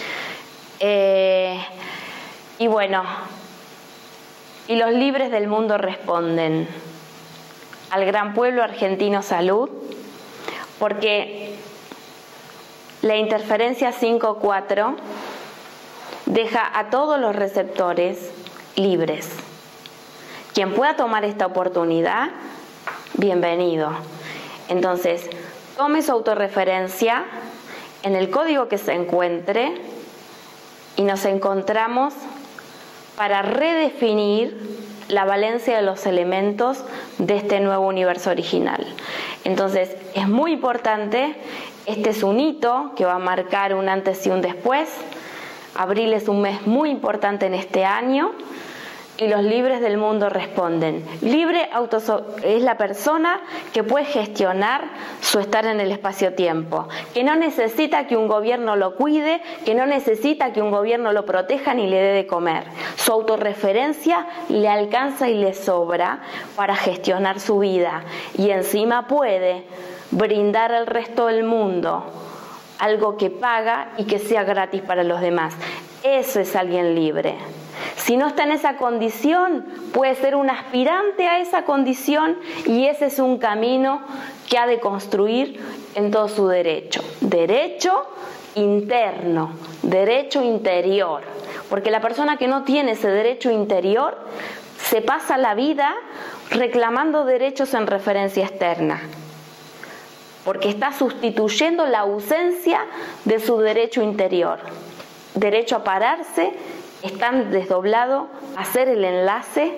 Y bueno, y los libres del mundo responden al gran pueblo argentino salud, porque la interferencia 5-4 deja a todos los receptores libres. Quien pueda tomar esta oportunidad, bienvenido. Entonces, tome su autorreferencia en el código que se encuentre y nos encontramos para redefinir la valencia de los elementos de este nuevo universo original. Entonces, es muy importante, este es un hito que va a marcar un antes y un después. Abril es un mes muy importante en este año y los libres del mundo responden. Libre es la persona que puede gestionar su estar en el espacio-tiempo, que no necesita que un gobierno lo cuide, que no necesita que un gobierno lo proteja ni le dé de comer. Su autorreferencia le alcanza y le sobra para gestionar su vida y encima puede brindar al resto del mundo algo que paga y que sea gratis para los demás. Eso es alguien libre. Si no está en esa condición, puede ser un aspirante a esa condición y ese es un camino que ha de construir en todo su derecho. Derecho interno, derecho interior. Porque la persona que no tiene ese derecho interior se pasa la vida reclamando derechos en referencia externa, porque está sustituyendo la ausencia de su derecho interior. Derecho a pararse, están desdoblado, a hacer el enlace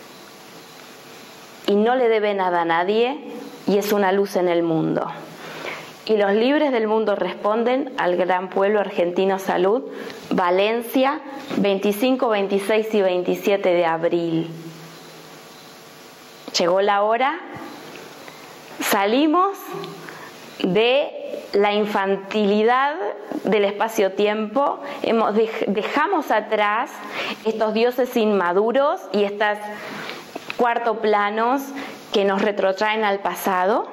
y no le debe nada a nadie y es una luz en el mundo. Y los libres del mundo responden al gran pueblo argentino salud, Valencia, 25, 26 y 27 de abril. Llegó la hora, salimos de la infantilidad del espacio-tiempo, dejamos atrás estos dioses inmaduros y estos cuarto planos que nos retrotraen al pasado.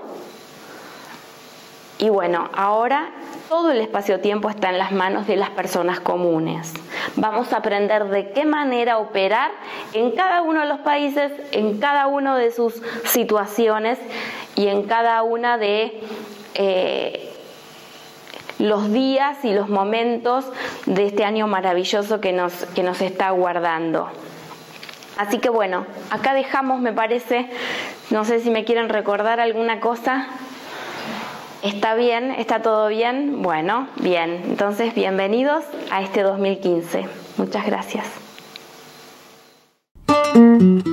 Y bueno, ahora todo el espacio-tiempo está en las manos de las personas comunes. Vamos a aprender de qué manera operar en cada uno de los países, en cada una de sus situaciones y en cada una de los días y los momentos de este año maravilloso que nos está aguardando. Así que bueno, acá dejamos, me parece, no sé si me quieren recordar alguna cosa. ¿Está bien? ¿Está todo bien? Bueno, bien. Entonces, bienvenidos a este 2015. Muchas gracias.